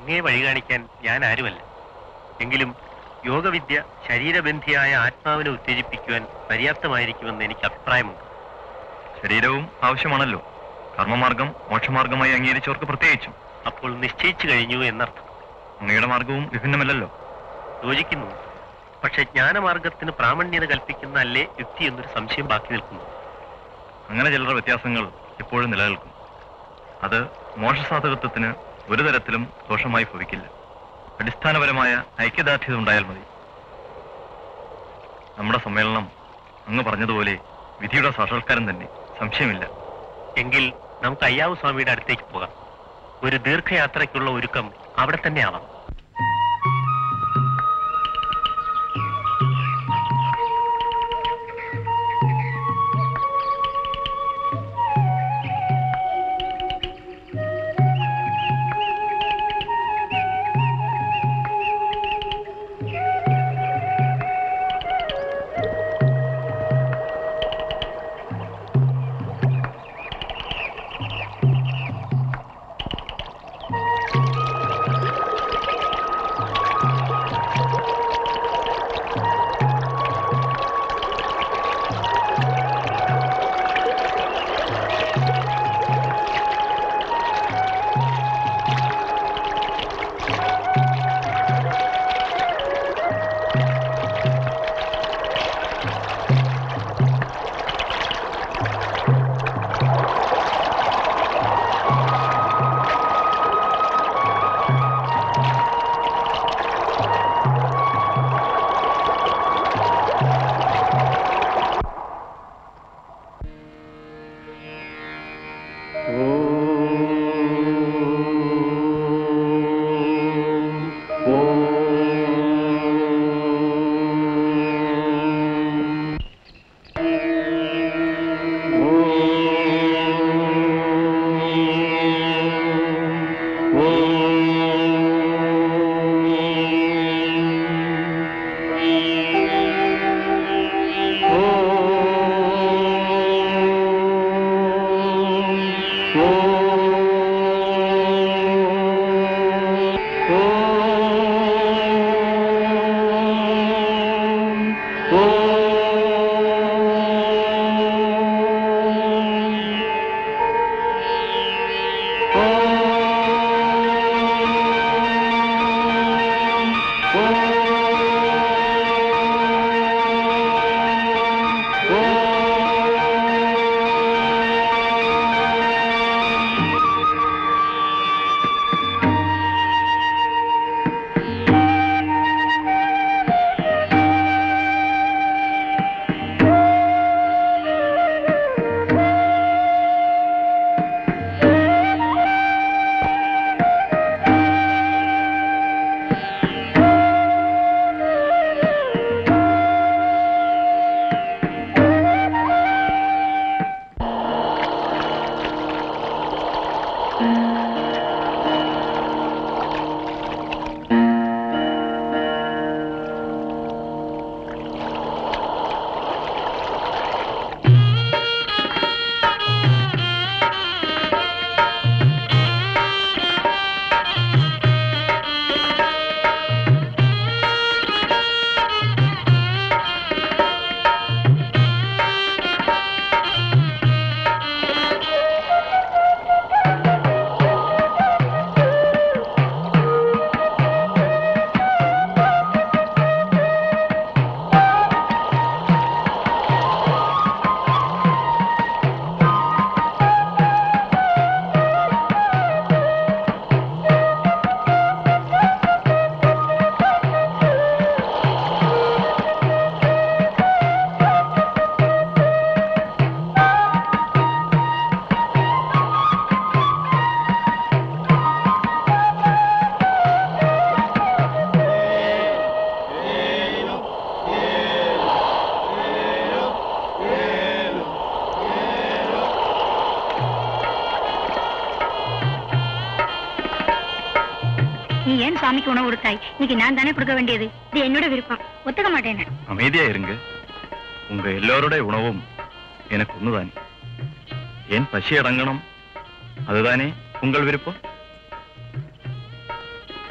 അങ്ങേ വഴി കാണിക്കാൻ ഞാൻ ആരുമല്ല. എങ്കിലും യോഗവിദ്യ ശരീരബന്ധിയായ ആത്മാവിനെ ഉത്തേജിപ്പിക്കുവാൻ പര്യാപ്തമായിരിക്കുമെന്ന് എനിക്ക് അഭിപ്രായമുണ്ട്. ശരീരവും ആവശ്യമാണല്ലോ, കർമ്മമാർഗം മോക്ഷമാർഗമായി അംഗീകരിച്ചവർക്ക് പ്രത്യേകിച്ചും. അപ്പോൾ നിശ്ചയിച്ചു കഴിഞ്ഞു എന്നർത്ഥം. അങ്ങയുടെ മാർഗവും വിഭിന്നമല്ലല്ലോ. യോജിക്കുന്നു. പക്ഷെ ജ്ഞാനമാർഗത്തിന് പ്രാമാണ്യത കൽപ്പിക്കുന്ന അല്ലേ യുക്തി എന്നൊരു സംശയം ബാക്കി നിൽക്കുന്നു. അങ്ങനെ ചിലർ വ്യത്യാസങ്ങൾ എപ്പോഴും നിലനിൽക്കും. അത് മോക്ഷസാധകത്വത്തിന് ഒരു തരത്തിലും ദോഷമായി ഭവിക്കില്ല. അടിസ്ഥാനപരമായ ഐക്യദാർഢ്യത ഉണ്ടായാൽ മതി. നമ്മുടെ സമ്മേളനം അങ്ങ് പറഞ്ഞതുപോലെ വിധിയുടെ സാക്ഷാത്കാരം തന്നെ, സംശയമില്ല. എങ്കിൽ നമുക്ക് അയ്യാവു സ്വാമിയുടെ അടുത്തേക്ക് പോകാം. ഒരു ദീർഘയാത്രയ്ക്കുള്ള ഒരുക്കം അവിടെ തന്നെ ആവാം. சாமிக்கு உணவு கொடுத்தாய், இன்னைக்கு நான் தானே கொடுக்க வேண்டியது. இது என்னோட விருப்பம், ஒத்துக்க மாட்டேன். அமைதியா இருங்க. உங்க எல்லோருடைய உணவும் எனக்கு ஒண்ணுதானே. ஏன் பசி அடங்கணும்? அதுதானே உங்கள் விருப்பம்.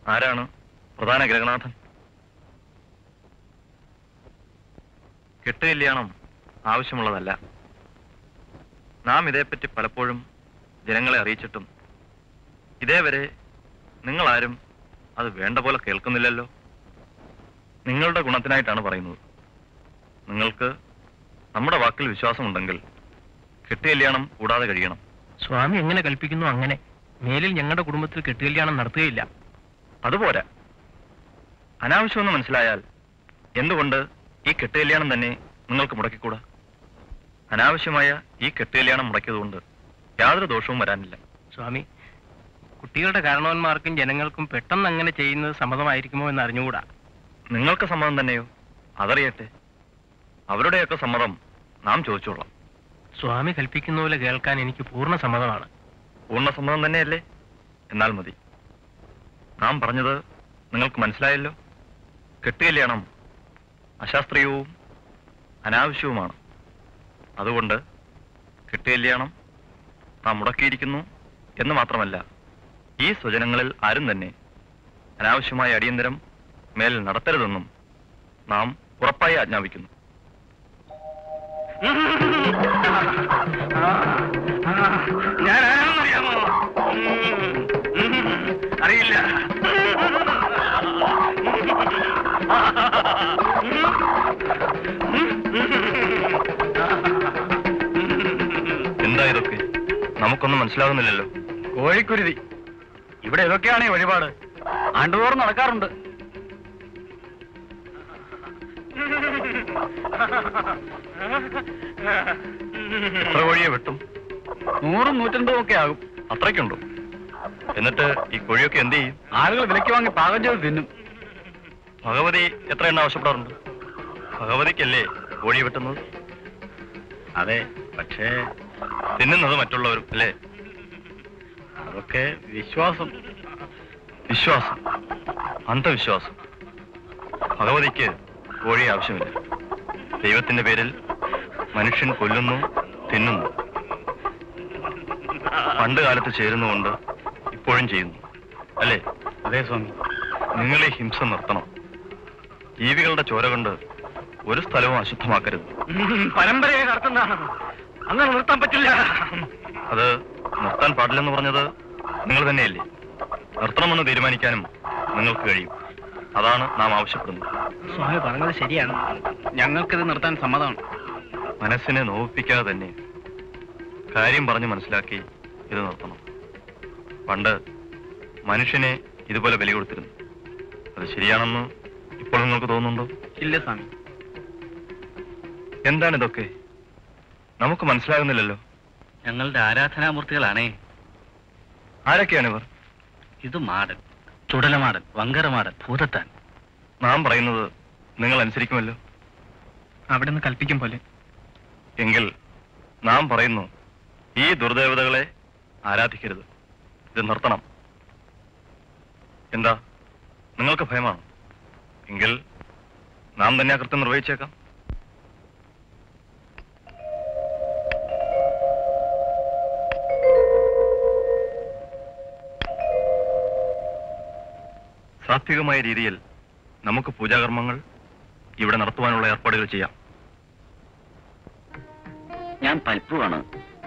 ആരാണ് പ്രധാന ഗ്രഹനാഥൻ? കെട്ടുകല്യാണം ആവശ്യമുള്ളതല്ല. നാം ഇതേപ്പറ്റി പലപ്പോഴും ജനങ്ങളെ അറിയിച്ചിട്ടും ഇതേവരെ നിങ്ങളാരും അത് വേണ്ട പോലെ കേൾക്കുന്നില്ലല്ലോ. നിങ്ങളുടെ ഗുണത്തിനായിട്ടാണ് പറയുന്നത്. നിങ്ങൾക്ക് നമ്മുടെ വാക്കിൽ വിശ്വാസമുണ്ടെങ്കിൽ കെട്ടുകല്യാണം കൂടാതെ കഴിയണം. സ്വാമി എങ്ങനെ കൽപ്പിക്കുന്നു അങ്ങനെ. മേലിൽ ഞങ്ങളുടെ കുടുംബത്തിൽ കെട്ടുകല്യാണം നടത്തുകയില്ല. അതുപോരാ, അനാവശ്യമെന്ന് മനസ്സിലായാൽ എന്തുകൊണ്ട് ഈ കെട്ടുകല്യാണം തന്നെ നിങ്ങൾക്ക് മുടക്കിക്കൂടാ? അനാവശ്യമായ ഈ കെട്ടുകല്യാണം മുടക്കിയതുകൊണ്ട് യാതൊരു ദോഷവും വരാനില്ല. സ്വാമി, കുട്ടികളുടെ കാരണവന്മാർക്കും ജനങ്ങൾക്കും പെട്ടെന്ന് അങ്ങനെ ചെയ്യുന്നത് സമ്മതമായിരിക്കുമോ എന്ന് അറിഞ്ഞുകൂടാ. നിങ്ങൾക്ക് സമ്മതം തന്നെയോ? അതറിയട്ടെ. അവരുടെയൊക്കെ സമ്മതം നാം ചോദിച്ചോളാം. സ്വാമി കൽപ്പിക്കുന്ന പോലെ കേൾക്കാൻ എനിക്ക് പൂർണ്ണ സമ്മതമാണ്. പൂർണ്ണ സമ്മതം തന്നെയല്ലേ? എന്നാൽ മതി. നാം പറഞ്ഞത് നിങ്ങൾക്ക് മനസ്സിലായല്ലോ. കെട്ടുകല്യാണം അശാസ്ത്രീയവും അനാവശ്യവുമാണ്. അതുകൊണ്ട് കെട്ടുകല്യാണം നാം മുടക്കിയിരിക്കുന്നു എന്ന് മാത്രമല്ല, ഈ സ്വജനങ്ങളിൽ ആരും തന്നെ അനാവശ്യമായ അടിയന്തരം മേൽ നടത്തരുതെന്നും നാം ഉറപ്പായി ആജ്ഞാപിക്കുന്നു. ഞാൻ ആരാണെന്നറിയാമോ? അറിയില്ല. എന്താ ഇതൊക്കെ? നമുക്കൊന്നും മനസ്സിലാകുന്നില്ലല്ലോ. കോഴിക്കുരുതി. ഇവിടെ ഇതൊക്കെയാണ് ഈ വഴിപാട്. ആണ്ടുതോറും നടക്കാറുണ്ട്. എത്ര കോഴിയെ വെട്ടും? നൂറും നൂറ്റൻപതും ഒക്കെ ആകും. അത്രയ്ക്കുണ്ടോ? എന്നിട്ട് ഈ കോഴിയൊക്കെ എന്ത് ചെയ്യും? ആളുകൾ വിലയ്ക്ക് വാങ്ങി പാകം ചെയ്ത് തിന്നും. ഭഗവതി എത്ര എണ്ണ ആവശ്യപ്പെടാറുണ്ട്? ഭഗവതിക്കല്ലേ കോഴിയെ വെട്ടുന്നത്? അതെ, പക്ഷേ തിന്നുന്നത് മറ്റുള്ളവരും അല്ലേ? അതൊക്കെ വിശ്വാസം. വിശ്വാസം, അന്ധവിശ്വാസം. ഭഗവതിക്ക് കോഴി ആവശ്യമില്ല. ദൈവത്തിന്റെ പേരിൽ മനുഷ്യൻ കൊല്ലുന്നു, തിന്നുന്നു. പണ്ട് കാലത്ത് ചേരുന്നുകൊണ്ട് ഇപ്പോഴും ചെയ്യുന്നു അല്ലേ? അതെ സ്വാമി. നിങ്ങൾ ഈ ഹിംസ നിർത്തണം. ജീവികളുടെ ചോര കൊണ്ട് ഒരു സ്ഥലവും അശുദ്ധമാക്കരുത്. പരമ്പരയെ നടത്തുന്നതാണ്. അങ്ങനെ നിർത്താൻ പറ്റില്ല. അത് നിർത്താൻ പാടില്ലെന്ന് പറഞ്ഞത് നിങ്ങൾ തന്നെയല്ലേ? നിർത്തണമെന്ന് തീരുമാനിക്കാനും നിങ്ങൾക്ക് കഴിയും. അതാണ് നാം ആവശ്യപ്പെടുന്നത്. സ്വാമി പറഞ്ഞത് ശരിയാണ്. ഞങ്ങൾക്കിത് നിർത്താൻ സമ്മതമാണ്. മനസ്സിനെ നോവിപ്പിക്കാതെ തന്നെ കാര്യം പറഞ്ഞ് മനസ്സിലാക്കി ഇത് നിർത്തണം. പണ്ട് മനുഷ്യനെ ഇതുപോലെ ബലി കൊടുത്തിരുന്നു. അത് ശരിയാണെന്ന് ഇപ്പോൾ നിങ്ങൾക്ക് തോന്നുന്നുണ്ടോ? ഇല്ല സ്വാമി. എന്താണിതൊക്കെ? നമുക്ക് മനസ്സിലാകുന്നില്ലല്ലോ. ഞങ്ങളുടെ ആരാധനാമൂർത്തികളാണേ. ആരൊക്കെയാണിവർ? ഇത് മാടൻ, ചുടലമാടൻ, വങ്കരമാടൻ, ഭൂതത്താൻ. നാം പറയുന്നത് നിങ്ങൾ അനുസരിക്കുമല്ലോ. അവിടെ നിന്ന് കൽപ്പിക്കും പോലെ. എങ്കിൽ നാം പറയുന്നു, ഈ ദുർദേവതകളെ ആരാധിക്കരുത്. ഇത് നിർത്തണം. എന്താ, നിങ്ങൾക്ക് ഭയമാണ്? എങ്കിൽ നാം തന്നെ ആ കൃത്യം നിർവഹിച്ചേക്കാം. സാത്വികമായ രീതിയിൽ നമുക്ക് പൂജാകർമ്മങ്ങൾ ഇവിടെ നടത്തുവാനുള്ള ഏർപ്പാടുകൾ ചെയ്യാം. ഞാൻ പൽപ്പുവാണ്.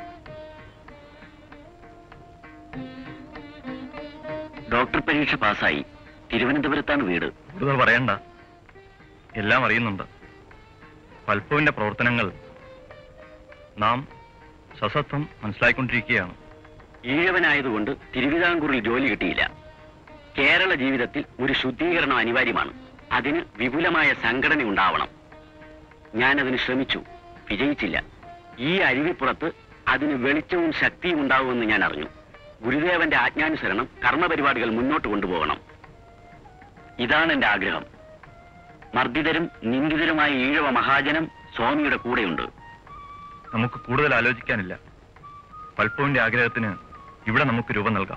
ഡോക്ടർ പരീക്ഷ പാസ്സായി. തിരുവനന്തപുരത്താണ് വീട്. കൂടുതൽ പറയണ്ട, എല്ലാം അറിയുന്നുണ്ട്. പൽപ്പുവിന്റെ പ്രവർത്തനങ്ങൾ നാം സസത്വം മനസ്സിലാക്കിക്കൊണ്ടിരിക്കുകയാണ്. ഈഴവനായതുകൊണ്ട് തിരുവിതാംകൂറിൽ ജോലി കിട്ടിയില്ല. കേരള ജീവിതത്തിൽ ഒരു ശുദ്ധീകരണം അനിവാര്യമാണ്. അതിന് വിപുലമായ സംഘടന ഉണ്ടാവണം. ഞാനതിന് ശ്രമിച്ചു, വിജയിച്ചില്ല. ഈ അരുവിപ്പുറത്ത് അതിന് വെളിച്ചവും ശക്തിയും ഉണ്ടാവുമെന്ന് ഞാൻ അറിഞ്ഞു. ഗുരുദേവന്റെ ആജ്ഞാനുസരണം കർമ്മപരിപാടികൾ മുന്നോട്ട് കൊണ്ടുപോകണം. ഇതാണ് എന്റെ ആഗ്രഹം. മർദ്ദിതരും നിന്ദിതരുമായ ഈഴവ മഹാജനം സ്വാമിയുടെ കൂടെയുണ്ട്. നമുക്ക് കൂടുതൽ ആലോചിക്കാനില്ല. പൽപ്പുവിന്റെ ആഗ്രഹത്തിന് ഇവിടെ നമുക്ക് രൂപം നൽകാം.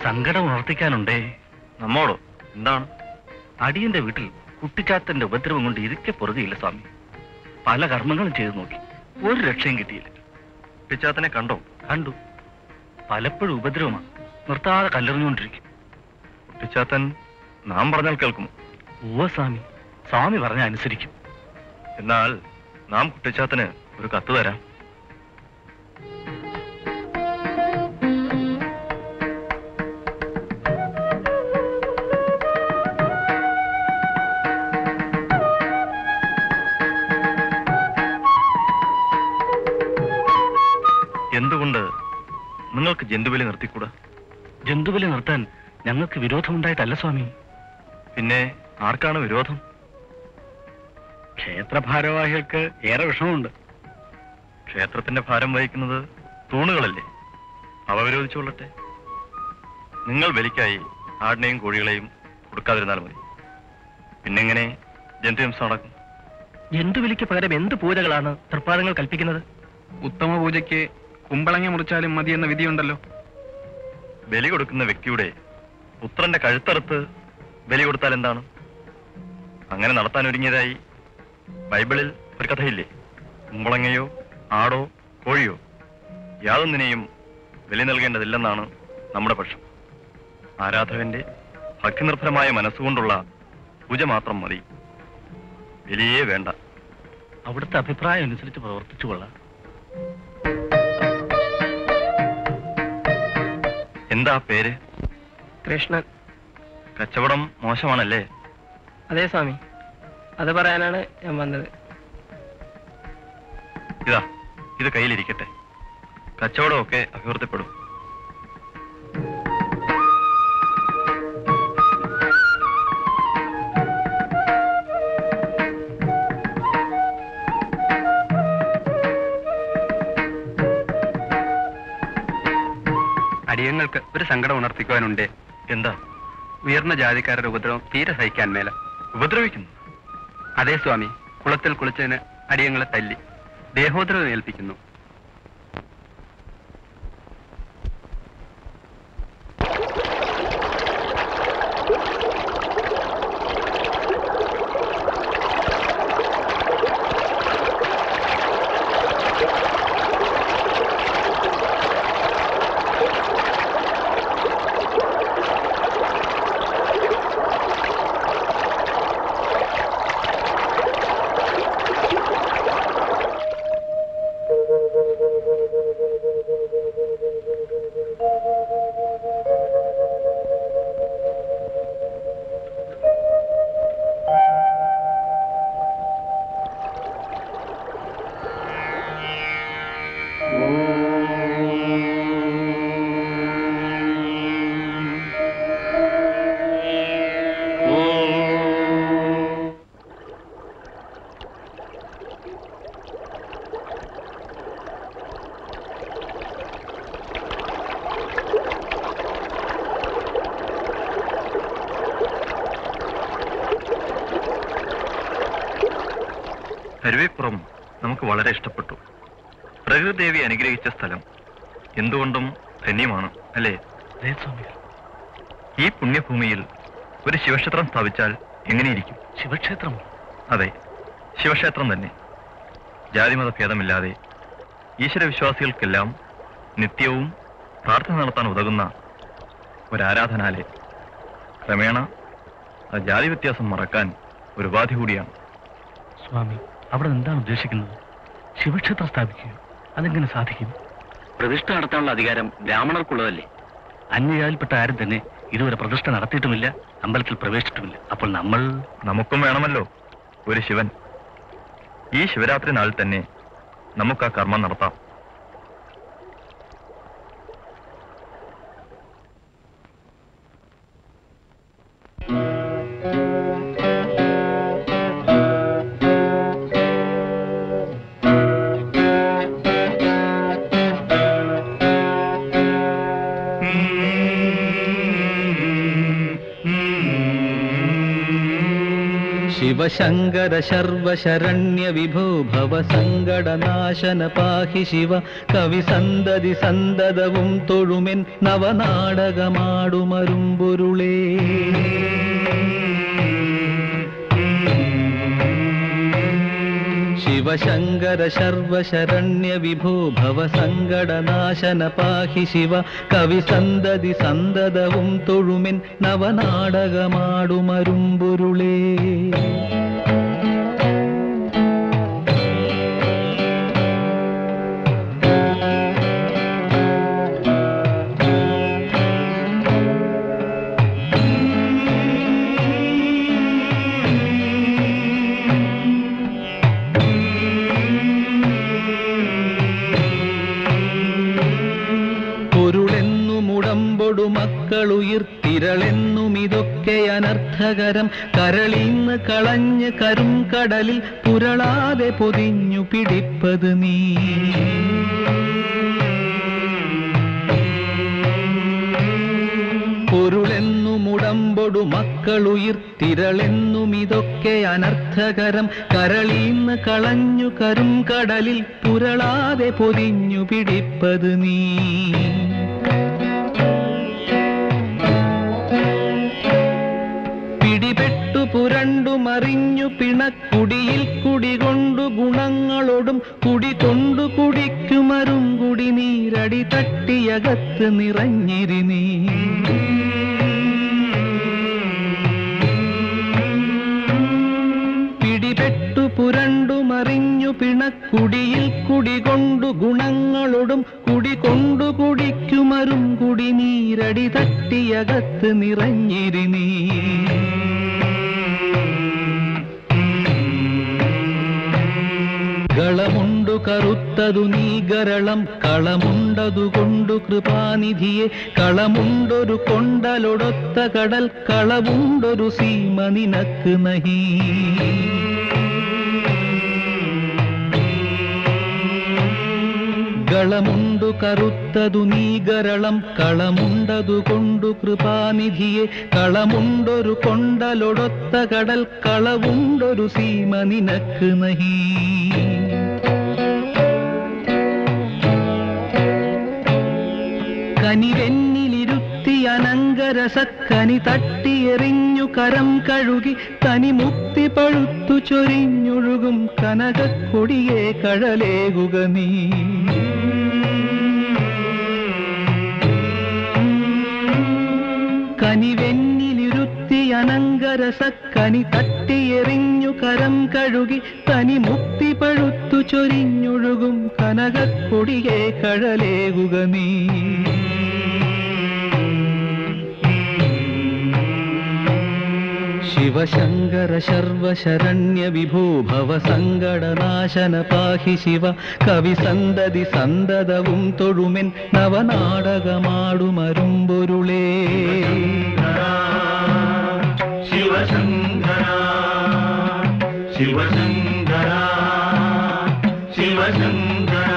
സങ്കടം ഉണർത്തിക്കാനുണ്ടേ. നമ്മോടോ? എന്താണ്? അടിയന്റെ വീട്ടിൽ കുട്ടിച്ചാത്തന്റെ ഉപദ്രവം കൊണ്ട് ഇരിക്കെ പുറകെയില്ല സ്വാമി. പല കർമ്മങ്ങളും ചെയ്തു നോക്കി, ഒരു രക്ഷയും കിട്ടിയില്ല. കുട്ടിച്ചാത്തനെ കണ്ടോ? കണ്ടു. പലപ്പോഴും ഉപദ്രവമാണ്, നിർത്താതെ കല്ലെറിഞ്ഞുകൊണ്ടിരിക്കും. കുട്ടിച്ചാത്തൻ നാം പറഞ്ഞാൽ കേൾക്കുമോ? ഓ സ്വാമി, സ്വാമി പറഞ്ഞ അനുസരിക്കും. എന്നാൽ നാം കുട്ടിച്ചാത്തന് ഒരു കത്ത് തരാം. എന്തുകൊണ്ട് നിങ്ങൾക്ക് ജന്തുബലി നിർത്തിക്കൂടാ? ജന്തുബലി നിർത്താൻ ഞങ്ങൾക്ക് വിരോധമുണ്ടായിട്ടല്ല സ്വാമി. പിന്നെ ആർക്കാണ് വിരോധം? ക്ഷേത്ര ഭാരവാഹികൾക്ക് ഏറെ വിഷമമുണ്ട്. ക്ഷേത്രത്തിന്റെ ഭാരം വഹിക്കുന്നത് തൂണുകളല്ലേ, അവ വിരോധിച്ചുകൊള്ളട്ടെ. നിങ്ങൾ ബലിക്കായി ആടിനെയും കോഴികളെയും കൊടുക്കാതിരുന്നാൽ മതി. പിന്നെങ്ങനെ ജന്തുഹിംസ നടക്കും? ജന്തുബലിക്ക് പകരം എന്ത് പൂജകളാണ് തൃപ്പാദങ്ങൾ കൽപ്പിക്കുന്നത്? ഉത്തമ പൂജയ്ക്ക് കുമ്പളങ്ങ മുറിച്ചാലും മതി എന്ന വിധിയുണ്ടല്ലോ. ബലി കൊടുക്കുന്ന വ്യക്തിയുടെ പുത്രന്റെ കഴുത്തറുത്ത് ബലി കൊടുത്താൽ എന്താണ്? അങ്ങനെ നടത്താൻ ഒരുങ്ങിയതായി ബൈബിളിൽ ഒരു കഥയില്ലേ? കുമ്പളങ്ങയോ ആടോ കോഴിയോ യാതൊന്നിനെയും ബലി നൽകേണ്ടതില്ലെന്നാണ് നമ്മുടെ പക്ഷം. ആരാധകന്റെ ഭക്തിനിർഭരമായ മനസ്സുകൊണ്ടുള്ള പൂജ മാത്രം മതി, ബലിയേ വേണ്ട. അവിടുത്തെ അഭിപ്രായം അനുസരിച്ച് പ്രവർത്തിച്ചു കൊള്ളാം. എന്താ പേര്? കൃഷ്ണൻ. കച്ചവടം മോശമാണല്ലേ? അതെ സ്വാമി, അത് പറയാനാണ് ഞാൻ വന്നത്. ഇതാ, ഇത് കയ്യിലിരിക്കട്ടെ. കച്ചവടമൊക്കെ അഭിവൃദ്ധിപ്പെടും. അടിയങ്ങൾക്ക് ഒരു സങ്കടം ഉണർത്തിക്കുവാനുണ്ട്. എന്താ? ഉയർന്ന ജാതിക്കാരുടെ ഉപദ്രവം തീരെ സഹിക്കാൻ മേല. ഉപദ്രവിക്കുന്നു? അതേ സ്വാമി, കുളത്തിൽ കുളിച്ചതിന് അടിയങ്ങളെ തല്ലി ദേഹോദ്രവം ഏൽപ്പിക്കുന്നു. കരുവേപ്പുറം നമുക്ക് വളരെ ഇഷ്ടപ്പെട്ടു. പ്രകൃതിദേവി അനുഗ്രഹിച്ച സ്ഥലം എന്തുകൊണ്ടും ധന്യമാണ് അല്ലേ? ഈ പുണ്യഭൂമിയിൽ ഒരു ശിവക്ഷേത്രം സ്ഥാപിച്ചാൽ എങ്ങനെയിരിക്കും? ശിവക്ഷേത്രം? അതെ, ശിവക്ഷേത്രം തന്നെ. ജാതിമത ഭേദമില്ലാതെ ഈശ്വരവിശ്വാസികൾക്കെല്ലാം നിത്യവും പ്രാർത്ഥന നടത്താൻ ഉതകുന്ന ഒരാരാധനാലയം. ക്രമേണ ആ ജാതി വ്യത്യാസം മറക്കാൻ ഒരു ഉപാധി കൂടിയാണ്. സ്വാമി, അവിടെ എന്താണ് ഉദ്ദേശിക്കുന്നത്? ശിവക്ഷേത്രം സ്ഥാപിക്കുക, അതെങ്ങനെ സാധിക്കും? പ്രതിഷ്ഠ നടത്താനുള്ള അധികാരം ബ്രാഹ്മണർക്കുള്ളതല്ലേ? അന്യജാതിയിൽപ്പെട്ട ആരും തന്നെ ഇതുവരെ പ്രതിഷ്ഠ നടത്തിയിട്ടുമില്ല, അമ്പലത്തിൽ പ്രവേശിച്ചിട്ടുമില്ല. അപ്പോൾ നമ്മൾ നമുക്കും വേണമല്ലോ ഒരു ശിവൻ. ഈ ശിവരാത്രി നാളിൽ തന്നെ നമുക്ക് ആ കർമ്മം നടത്താം. ശിവശങ്കര ശർവശരണ്യ വിഭോ ഭവ സങ്കടനാശന പാഹി ശിവ കവി സന്തതി സന്തതവും തൊഴുമെൻ നവനാടകമാടുമരുമ്പൊരുളേ. ശിവശങ്കര ശർവശരണ്യ വിഭോ ഭവ സങ്കടനാശന പാഹി ശിവ കവി സന്തതി സന്തതവും തൊഴുമെൻ നവനാടകമാടുമരുമ്പൊരുളേ. മക്കളുയിർത്തിരളെന്നും ഇതൊക്കെ അനർത്ഥകരം കരളിന്ന് കളഞ്ഞ് കരും കടലിൽ പുരളാതെ പൊതിഞ്ഞു പിടിപ്പത് നീ. പൊരുളെന്നു മുടമ്പൊടു മക്കളുയിർത്തിരളെന്നും ഇതൊക്കെ അനർത്ഥകരം കരളിന്ന് കളഞ്ഞു കരും കടലിൽ പുരളാതെ പൊതിഞ്ഞു പിടിപ്പത് നീ. പിടിപെട്ടു പുരണ്ടു മറിഞ്ഞു പിണക്കുടിയിൽ കുടികൊണ്ടു ഗുണങ്ങളോടും കുടികൊണ്ടു കുടിക്കുമരും കുടി നീരടി തട്ടിയകത്ത് നിറഞ്ഞിരി നീ. പിടിപെട്ടു പുരണ്ടു മറിഞ്ഞു പിണക്കുടിയിൽ കുടികൊണ്ടു ഗുണങ്ങളോടും കുടികൊണ്ടു കുടിക്കുമരും കുടി നീരടി തട്ടിയകത്ത് നിറഞ്ഞിരി നീ. കളമുണ്ടു കറുത്തതു നീ ഗരളം കളമുണ്ടതു കൊണ്ടു കൃപാനിധിയെ കളമുണ്ടൊരു കൊണ്ടലൊടൊത്ത കടൽ കളവുണ്ടൊരു സീമ നിനക്ക് നഹി. കളമുണ്ടു കറുത്തതു നീ ഗരളം കളമുണ്ടതു കൊണ്ടു കൃപാനിധിയെ കളമുണ്ടൊരു കൊണ്ടലൊടൊത്ത കടൽ കളവുണ്ടൊരു സീമ നിനക്ക് നഹി. കനിവെന്നിലിരുത്തി അനങ്കരസക്കനി തട്ടിയെറിഞ്ഞു കരം കഴുകി തനി മുക്തി പഴുത്തു ചൊരിഞ്ഞൊഴുകും കനകക്കൊടിയെ കഴലേകുക നീ. കനിവെന്നിലിരുത്തി അനങ്കരസക്കനി തട്ടിയെറിഞ്ഞു കരം കഴുകി തനി മുക്തി പഴുത്തു ചൊരിഞ്ഞൊഴുകും കനകക്കൊടിയെ കഴലേകുക നീ. ശിവശങ്കര ശർവശരണ്യ വിഭോ ഭവ സങ്കടനാശന പാഹി ശിവ കവി സന്തതി സന്തതവും തൊഴുമെൻ നവനാടകമാടുമരുമ്പൊരുളേ. ശിവശങ്കര ശിവശങ്കര ശിവശങ്കര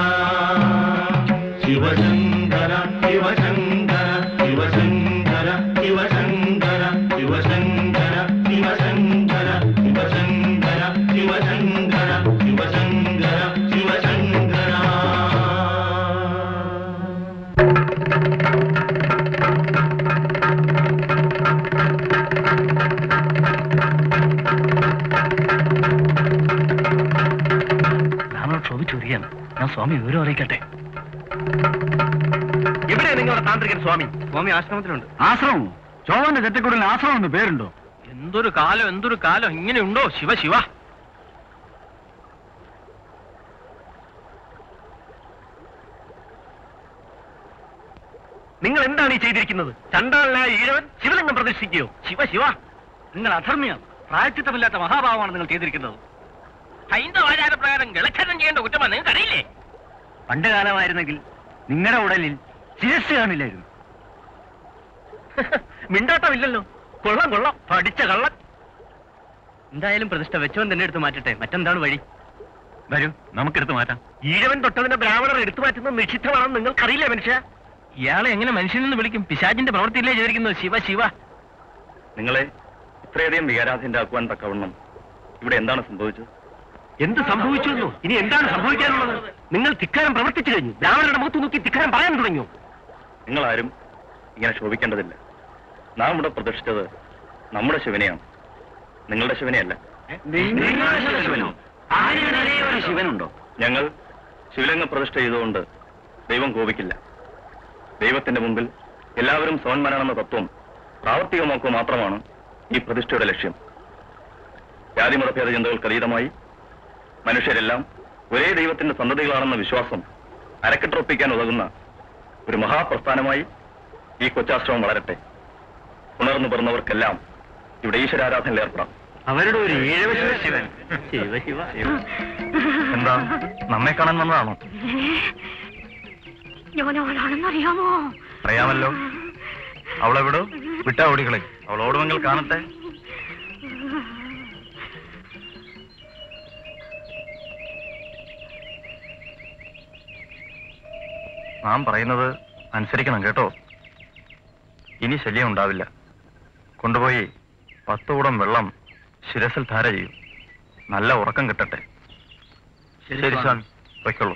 ശിവശങ്കര ശിവശങ്കര ശിവശങ്കര ശിവശങ്കര ശിവശങ്കര ശിവശങ്കര ശിവശങ്കര ശിവശങ്കര ശിവശങ്കര ശിവശങ്കര. ക്ഷോഭിച്ചൊരിയാണ് ഞാൻ സ്വാമി വിവരം അറിയിക്കട്ടെ. എവിടെയാ നിങ്ങളുടെ താന്ത്രികൻ സ്വാമി? സ്വാമി ആശ്രമത്തിലുണ്ട്. ആശ്രമം? ചോവന്റെ ചെറ്റക്കുടലിന് ആശ്രമം എന്ന് പേരുണ്ടോ? എന്തൊരു കാലം എന്തൊരു കാലം ഇങ്ങനെയുണ്ടോ? ശിവ ശിവ. നിങ്ങൾ എന്താണ് ഈ ചെയ്തിരിക്കുന്നത്? ചണ്ടാളനായ ഈഴവൻ ശിവലിംഗം പ്രതിഷ്ഠിക്കുകയോ? ശിവ ശിവ, നിങ്ങൾ അധർമ്മിയാണ്. പ്രായച്ചിത്തമില്ലാത്ത മഹാഭാവമാണ് നിങ്ങൾ ചെയ്തിരിക്കുന്നത്. ഹൈന്ദവ ആചാരപ്രകാരം ഗളച്ഛേദം ചെയ്യേണ്ട കുറ്റമാണ് നിങ്ങൾക്ക് അറിയില്ലേ? പണ്ട് കാലമായിരുന്നെങ്കിൽ നിങ്ങളുടെ ഉടലിൽ ശിരസ് കാണില്ലായിരുന്നു. മിണ്ടാട്ടമില്ലല്ലോ. കൊള്ളം കൊള്ളം, പഠിച്ച കള്ളൻ. എന്തായാലും പ്രതിഷ്ഠ വെച്ചവൻ തന്നെ എടുത്തു മാറ്റട്ടെ. മറ്റെന്താണ് വഴി? വരൂ, നമുക്കെടുത്തു മാറ്റാം. ഈഴവൻ തൊട്ടതിന്റെ ബ്രാഹ്മണർ എടുത്തു മാറ്റുന്നത് നിഷിദ്ധമാണെന്ന് നിങ്ങൾക്കറിയില്ലേ മനുഷ്യ? ഇയാളെ എങ്ങനെ മനുഷ്യനെന്ന് വിളിക്കും? പിശാചിന്റെ പ്രവൃത്തിയില്ലേ ചെയ്തിരിക്കുന്നത്? ശിവ ശിവ. നിങ്ങളെ ഇത്രയധികം വികാരാധീനരാക്കുവാൻ തക്കവണ്ണം ഇവിടെ എന്താണ് സംഭവിച്ചത്? എന്ത് സംഭവിച്ചു? ഇനി എന്താണ് സംഭവിക്കാനുള്ളത്? നിങ്ങൾ ധിക്കാരം പ്രവർത്തിച്ചു കഴിഞ്ഞു. ബ്രാഹ്മണരുടെ മുഖത്ത് നോക്കി ധിക്കാരം പറയാൻ തുടങ്ങിയോ? നിങ്ങളാരും ഇങ്ങനെ ശോഭിക്കേണ്ടതില്ല. നാം ഇവിടെ പ്രദർശിച്ചത് നമ്മുടെ ശിവനെയാണ്, നിങ്ങളുടെ ശിവനെയല്ല. ശിവനുണ്ടോ? ഞങ്ങൾ ശിവലിംഗ പ്രതിഷ്ഠ ചെയ്തുകൊണ്ട് ദൈവം കോപിക്കില്ല. ദൈവത്തിന്റെ മുമ്പിൽ എല്ലാവരും സമന്മാരാണെന്ന തത്വം പ്രാവർത്തികമാക്കുക മാത്രമാണ് ഈ പ്രതിഷ്ഠയുടെ ലക്ഷ്യം. ജാതിമതഭേദ ചിന്തകൾക്ക് അതീതമായി മനുഷ്യരെല്ലാം ഒരേ ദൈവത്തിന്റെ സന്തതികളാണെന്ന വിശ്വാസം അരക്കെട്ടുറപ്പിക്കാൻ ഉതകുന്ന ഒരു മഹാപ്രസ്ഥാനമായി ഈ കൊച്ചാശ്രമം വളരട്ടെ. ഉണർന്നു പിറന്നവർക്കെല്ലാം ഇവിടെ ഈശ്വരാരാധനയിൽ ഏർപ്പെടാം. അവരുടെ ഒരു ശിവൻ. ശിവ ശിവ എന്താ, നമ്മെ കാണാൻ വന്നതാണോ? ഞാനാണെന്നറിയാമോ? അറിയാമല്ലോ. അവളെവിടോ വിട്ടാ ഓടികളെ. അവൾ ഓടുമെങ്കിൽ കാണട്ടെ. നാം പറയുന്നത് അനുസരിക്കണം കേട്ടോ. ഇനി ശല്യം ഉണ്ടാവില്ല. കൊണ്ടുപോയി പത്ത് കൂടം വെള്ളം ശിരസിൽ ധാര ചെയ്യും. നല്ല ഉറക്കം കിട്ടട്ടെ. ശരി സ്വാമി, വയ്ക്കുള്ളൂ.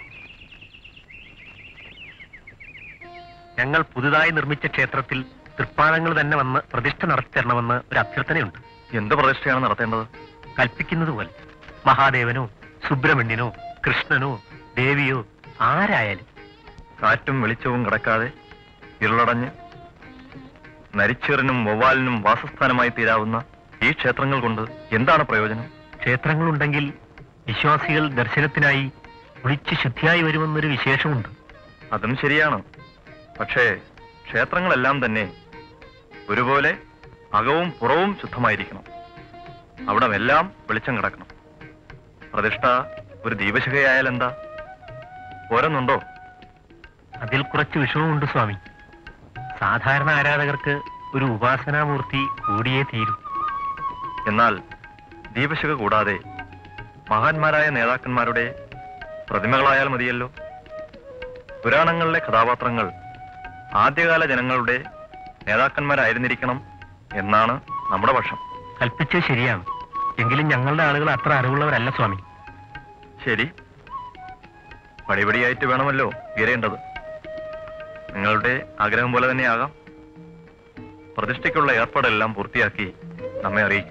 ഞങ്ങൾ പുതുതായി നിർമ്മിച്ച ക്ഷേത്രത്തിൽ തൃപ്പാദങ്ങൾ തന്നെ വന്ന് പ്രതിഷ്ഠ നടത്തി തരണമെന്ന് ഒരു അഭ്യർത്ഥനയുണ്ട്. എന്ത് പ്രതിഷ്ഠയാണ് നടത്തേണ്ടത്? കൽപ്പിക്കുന്നത് പോലെ മഹാദേവനോ സുബ്രഹ്മണ്യനോ കൃഷ്ണനോ ദേവിയോ ആരായാലും. കാറ്റും വെളിച്ചവും കിടക്കാതെ ഇരുളടഞ്ഞ് നരിച്ചേറിനും വവ്വാലിനും വാസസ്ഥാനമായി തീരാവുന്ന ഈ ക്ഷേത്രങ്ങൾ കൊണ്ട് എന്താണ് പ്രയോജനം? ക്ഷേത്രങ്ങളുണ്ടെങ്കിൽ വിശ്വാസികൾ ദർശനത്തിനായി കുളിച്ച് ശുദ്ധിയായി വരുമെന്നൊരു വിശേഷമുണ്ട്. അതും ശരിയാണ്. പക്ഷേ ക്ഷേത്രങ്ങളെല്ലാം തന്നെ ഒരുപോലെ അകവും പുറവും ശുദ്ധമായിരിക്കണം. അവിടമെല്ലാം വെളിച്ചം കിടക്കണം. പ്രതിഷ്ഠ ഒരു ദീപശിഖയായാൽ എന്താ? പോരുന്നുണ്ടോ? അതിൽ കുറച്ച് വിഷമമുണ്ട് സ്വാമി. സാധാരണ ആരാധകർക്ക് ഒരു ഉപാസനാമൂർത്തി കൂടിയേ തീരൂ. എന്നാൽ ദീപശിഖ കൂടാതെ മഹാന്മാരായ നേതാക്കന്മാരുടെ പ്രതിമകളായാൽ മതിയല്ലോ. പുരാണങ്ങളിലെ കഥാപാത്രങ്ങൾ ആദ്യകാല ജനങ്ങളുടെ നേതാക്കന്മാരായിരുന്നിരിക്കണം എന്നാണ് നമ്മുടെ പക്ഷം. കൽപ്പിച്ചത് ശരിയാണ്. എങ്കിലും ഞങ്ങളുടെ ആളുകൾ അത്ര അറിവുള്ളവരല്ല സ്വാമി. ശരി, പടിപടിയായിട്ട് വേണമല്ലോ ഉയരേണ്ടത്. നിങ്ങളുടെ ആഗ്രഹം പോലെ തന്നെയാകാം. പ്രതിഷ്ഠയ്ക്കുള്ള ഏർപ്പാടെല്ലാം പൂർത്തിയാക്കി നമ്മെ അറിയിക്കും.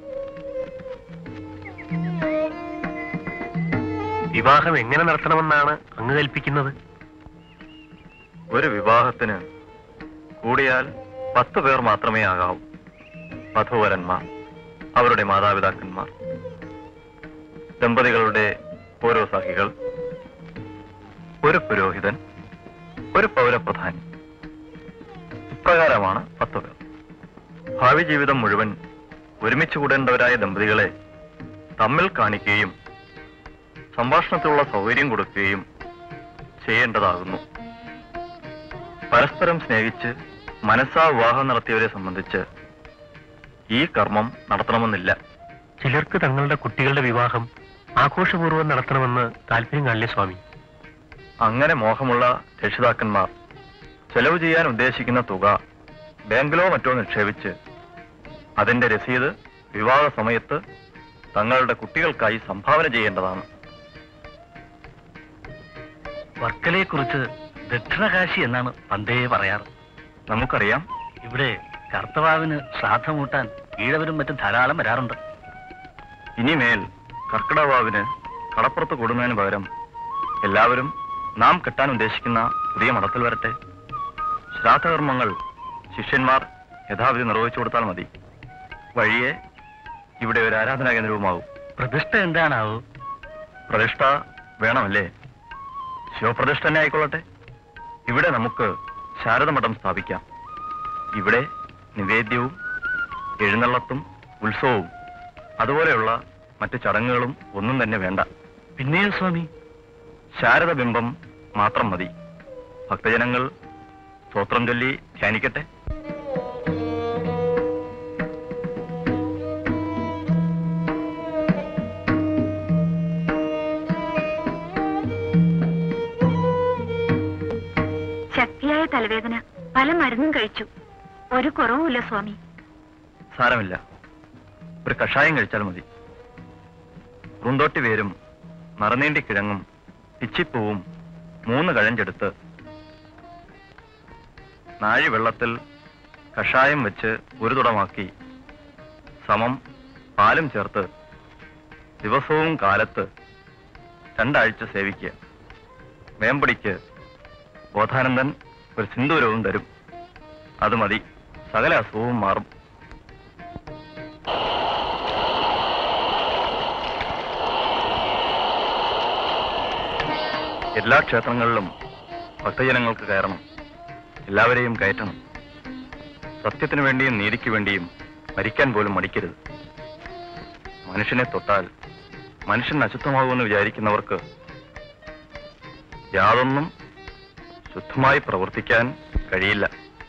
വിവാഹം എങ്ങനെ നടത്തണമെന്നാണ് അങ്ങ് കൽപ്പിക്കുന്നത്? ഒരു വിവാഹത്തിന് കൂടിയാൽ പത്ത് പേർ മാത്രമേ ആകാവൂ. വധൂവരന്മാർ, അവരുടെ മാതാപിതാക്കന്മാർ, ദമ്പതികളുടെ ഓരോ സഖികൾ, ഒരു പുരോഹിതൻ, ഒരു പൗരപ്രധാനി. ഇപ്രകാരമാണ് പത്ത് പേർ. ഭാവി ജീവിതം മുഴുവൻ ഒരുമിച്ച് കൂടേണ്ടവരായ ദമ്പതികളെ തമ്മിൽ കാണിക്കുകയും സംഭാഷണത്തിലുള്ള സൗകര്യം കൊടുക്കുകയും ചെയ്യേണ്ടതാകുന്നു. പരസ്പരം സ്നേഹിച്ച് മനസ്സാ വിവാഹം നടത്തിയവരെ സംബന്ധിച്ച് ഈ കർമ്മം നടത്തണമെന്നില്ല. ചിലർക്ക് തങ്ങളുടെ കുട്ടികളുടെ വിവാഹം ആഘോഷപൂർവ്വം നടത്തണമെന്ന് താല്പര്യം കാണില്ലേ സ്വാമി? അങ്ങനെ മോഹമുള്ള രക്ഷിതാക്കന്മാർ ചെലവ് ചെയ്യാൻ ഉദ്ദേശിക്കുന്ന തുക ബാങ്കിലോ മറ്റോ നിക്ഷേപിച്ച് അതിന്റെ രസീത് വിവാഹ സമയത്ത് തങ്ങളുടെ കുട്ടികൾക്കായി സംഭാവന ചെയ്യേണ്ടതാണ്. വർക്കലയെ കുറിച്ച് ദക്ഷിണകാശി എന്നാണ് പണ്ടേ പറയാറ്. നമുക്കറിയാം. ഇവിടെ കർത്തവാവിന് ശ്രാദ്ധമൂട്ടാൻ ഈഴവരും മറ്റും ധാരാളം വരാറുണ്ട്. ഇനിമേൽ കർക്കിടവാവിന് കടപ്പുറത്ത് കൂടുന്നതിന് പകരം എല്ലാവരും നാം കെട്ടാൻ ഉദ്ദേശിക്കുന്ന പുതിയ മഠത്തിൽ വരട്ടെ. ശ്രാദ്ധകർമ്മങ്ങൾ ശിഷ്യന്മാർ യഥാവിധി നിർവഹിച്ചു കൊടുത്താൽ മതി. വഴിയെ ഇവിടെ ഒരു ആരാധനാ കേന്ദ്രവുമാവും. പ്രതിഷ്ഠ എന്താണാവൂ? പ്രതിഷ്ഠ വേണമല്ലേ? ശിവപ്രതിഷ്ഠ തന്നെ ആയിക്കൊള്ളട്ടെ. ഇവിടെ നമുക്ക് ശാരദമഠം സ്ഥാപിക്കാം. ഇവിടെ നിവേദ്യവും എഴുന്നള്ളത്തും ഉത്സവവും അതുപോലെയുള്ള മറ്റു ചടങ്ങുകളും ഒന്നും തന്നെ വേണ്ട. പിന്നെയോ സ്വാമി? ശാരദബിംബം മാത്രം മതി. ഭക്തജനങ്ങൾ സ്തോത്രം ചൊല്ലി ധ്യാനിക്കട്ടെ. ശക്തിയായ തലവേദന, പല മരുന്നും കഴിച്ചു, ഒരു കുറവുമില്ല സ്വാമി. സാരമില്ല, ഒരു കഷായം കഴിച്ചാൽ മതി. പൂന്തോട്ടി വേരും നറുനീണ്ടി കിഴങ്ങും പിച്ചിപ്പൂവും മൂന്ന് കഴഞ്ചെടുത്ത് നാഴി വെള്ളത്തിൽ കഷായം വെച്ച് ഒരു തുടമാക്കി സമം പാലും ചേർത്ത് ദിവസവും കാലത്ത് രണ്ടാഴ്ച സേവിക്കുക. വേമ്പടിക്ക് ബോധാനന്ദൻ ഒരു സിന്ദൂരവും തരും. അത് മതി, സകല അസുഖവും മാറും. എല്ലാ ക്ഷേത്രങ്ങളിലും ഭക്തജനങ്ങൾക്ക് കയറണം. എല്ലാവരെയും കയറ്റണം. സത്യത്തിനു വേണ്ടിയും നീതിക്ക് വേണ്ടിയും മരിക്കാൻ പോലും മടിക്കരുത്. മനുഷ്യനെ തൊട്ടാൽ മനുഷ്യൻ അശുദ്ധമാകുമെന്ന് വിചാരിക്കുന്നവർക്ക് യാതൊന്നും ശുദ്ധമായി പ്രവർത്തിക്കാൻ കഴിയില്ല.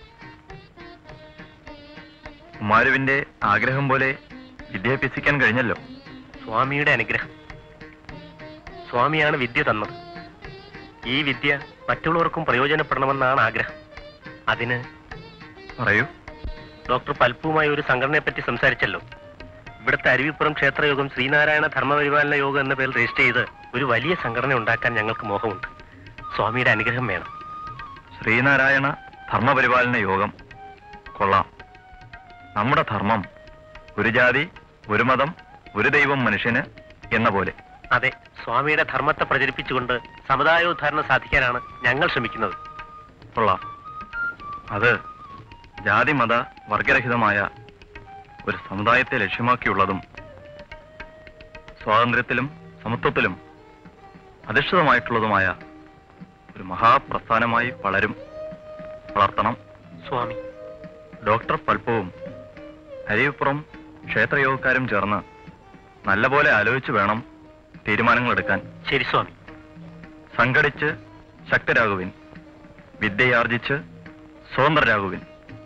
കുമാരുവിന്റെ ആഗ്രഹം പോലെ വിദ്യ അഭ്യസിക്കാൻ കഴിഞ്ഞല്ലോ. സ്വാമിയുടെ അനുഗ്രഹം. സ്വാമിയാണ് വിദ്യ തന്നത്. ഈ വിദ്യ മറ്റുള്ളവർക്കും പ്രയോജനപ്പെടണമെന്നാണ് ആഗ്രഹം. അതിന് പറയൂ. ഡോക്ടർ പൽപ്പുമായി ഒരു സംഘടനയെ പറ്റി സംസാരിച്ചല്ലോ. ഇവിടുത്തെ അരുവിപ്പുറം ക്ഷേത്രയോഗം ശ്രീനാരായണ ധർമ്മപരിപാലന യോഗം എന്ന പേരിൽ രജിസ്റ്റർ ചെയ്ത് ഒരു വലിയ സംഘടന ഉണ്ടാക്കാൻ ഞങ്ങൾക്ക് മോഹമുണ്ട്. സ്വാമിയുടെ അനുഗ്രഹം വേണം. ശ്രീനാരായണ ധർമ്മപരിപാലന യോഗം കൊള്ളാം. നമ്മുടെ ധർമ്മം ഒരു ജാതി, ഒരു മതം, ഒരു ദൈവം മനുഷ്യന് എന്ന പോലെ. അതെ, സ്വാമിയുടെ ധർമ്മത്തെ പ്രചരിപ്പിച്ചുകൊണ്ട് സമുദായോദ്ധാരണം സാധിക്കാനാണ് ഞങ്ങൾ ശ്രമിക്കുന്നത്. കൊള്ളാം. അത് ജാതി മത വർഗരഹിതമായ ഒരു സമുദായത്തെ ലക്ഷ്യമാക്കിയുള്ളതും സ്വാതന്ത്ര്യത്തിലും സമത്വത്തിലും അധിഷ്ഠിതമായിട്ടുള്ളതുമായ ഒരു മഹാപ്രസ്ഥാനമായി വളരും. വളർത്തണം. സ്വാമി. ഡോക്ടർ പൽപ്പവും അരിവിപ്പുറം ക്ഷേത്രയോഗക്കാരും ചേർന്ന് നല്ലപോലെ ആലോചിച്ചു വേണം തീരുമാനങ്ങൾ എടുക്കാൻ. ശരി സ്വാമി. സംഘടിച്ച് ശക്തരാകുവിൻ, വിദ്യയാർജിച്ച് സ്വതന്ത്രരാകുവിൻ.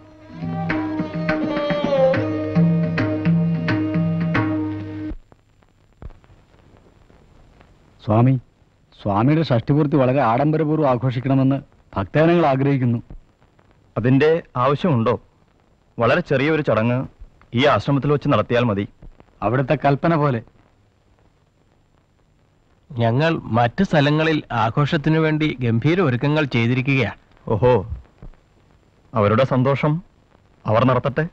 സ്വാമി, സ്വാമിയുടെ ഷഷ്ടിപൂർത്തി വളരെ ആഡംബരപൂർവ്വം ആഘോഷിക്കണമെന്ന് ഭക്തജനങ്ങൾ ആഗ്രഹിക്കുന്നു. അതിന്റെ ആവശ്യമുണ്ടോ? വളരെ ചെറിയൊരു ചടങ്ങ് ഈ ആശ്രമത്തിൽ വെച്ച് നടത്തിയാൽ മതി. അവിടുത്തെ കൽപ്പന പോലെ. ഞങ്ങൾ മറ്റ് സ്ഥലങ്ങളിൽ ആഘോഷത്തിനു വേണ്ടി ഗംഭീര ഒരുക്കങ്ങൾ ചെയ്തിരിക്കുകയാണ്. ഓഹോ, അവരുടെ സന്തോഷം അവർ നടത്തട്ടെ.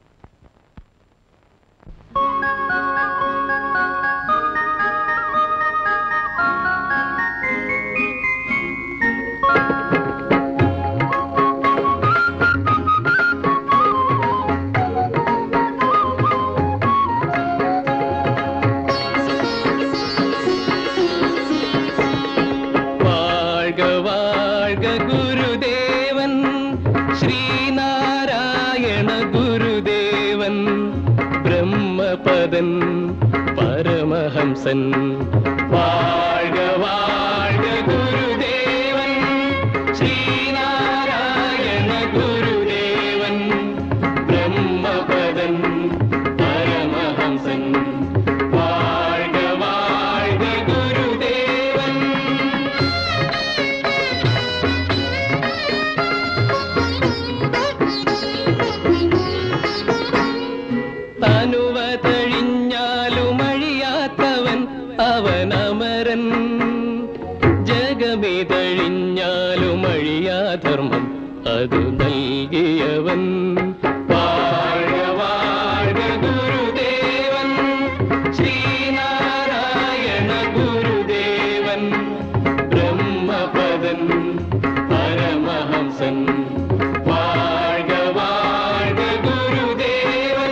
പരമഹംസൻ വാഴ്ക വാഴ്ക ഗുരുദേവൻ, ശ്രീനാരായണ ഗുരുദേവൻ, ബ്രഹ്മപദൻ പരമഹംസൻ വാഴ്ക വാഴ്ക ഗുരുദേവൻ. തനുവതഴിഞ്ഞാലുമഴിയാത്തവൻ അവനമരൻ, ജഗമിതഴിഞ്ഞാലുമഴിയാധർമ്മം അതു നൽകിയവൻ. വാഴ്ക വാഴ്ക ഗുരുദേവൻ, ശ്രീനാരായണ ഗുരുദേവൻ, ബ്രഹ്മപദൻ പരമഹംസൻ വാഴ്ക വാഴ്ക ഗുരുദേവൻ.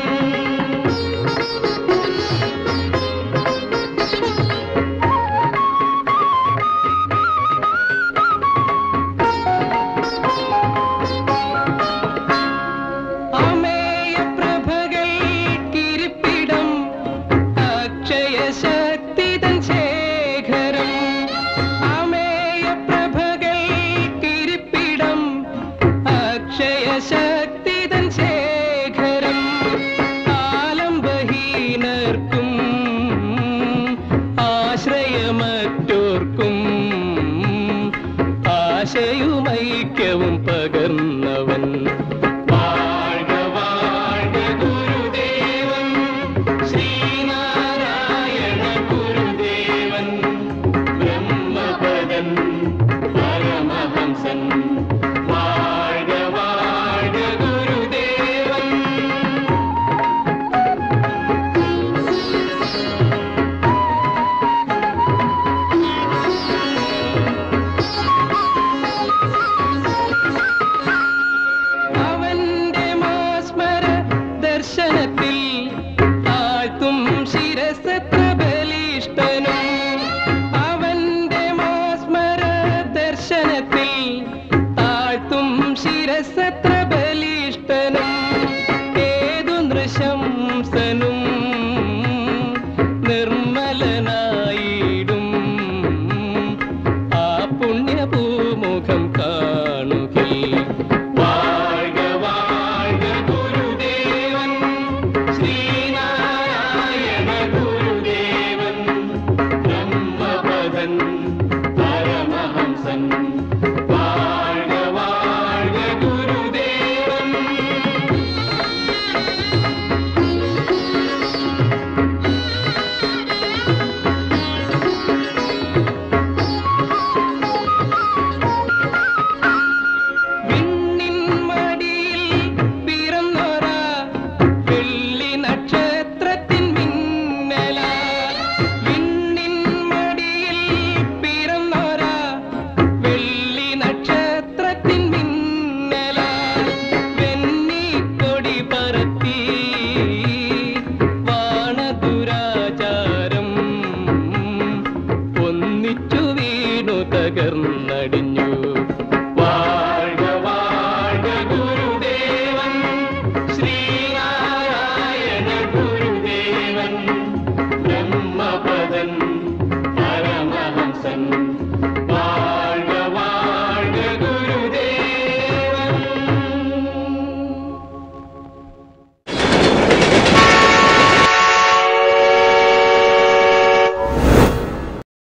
வாழ்க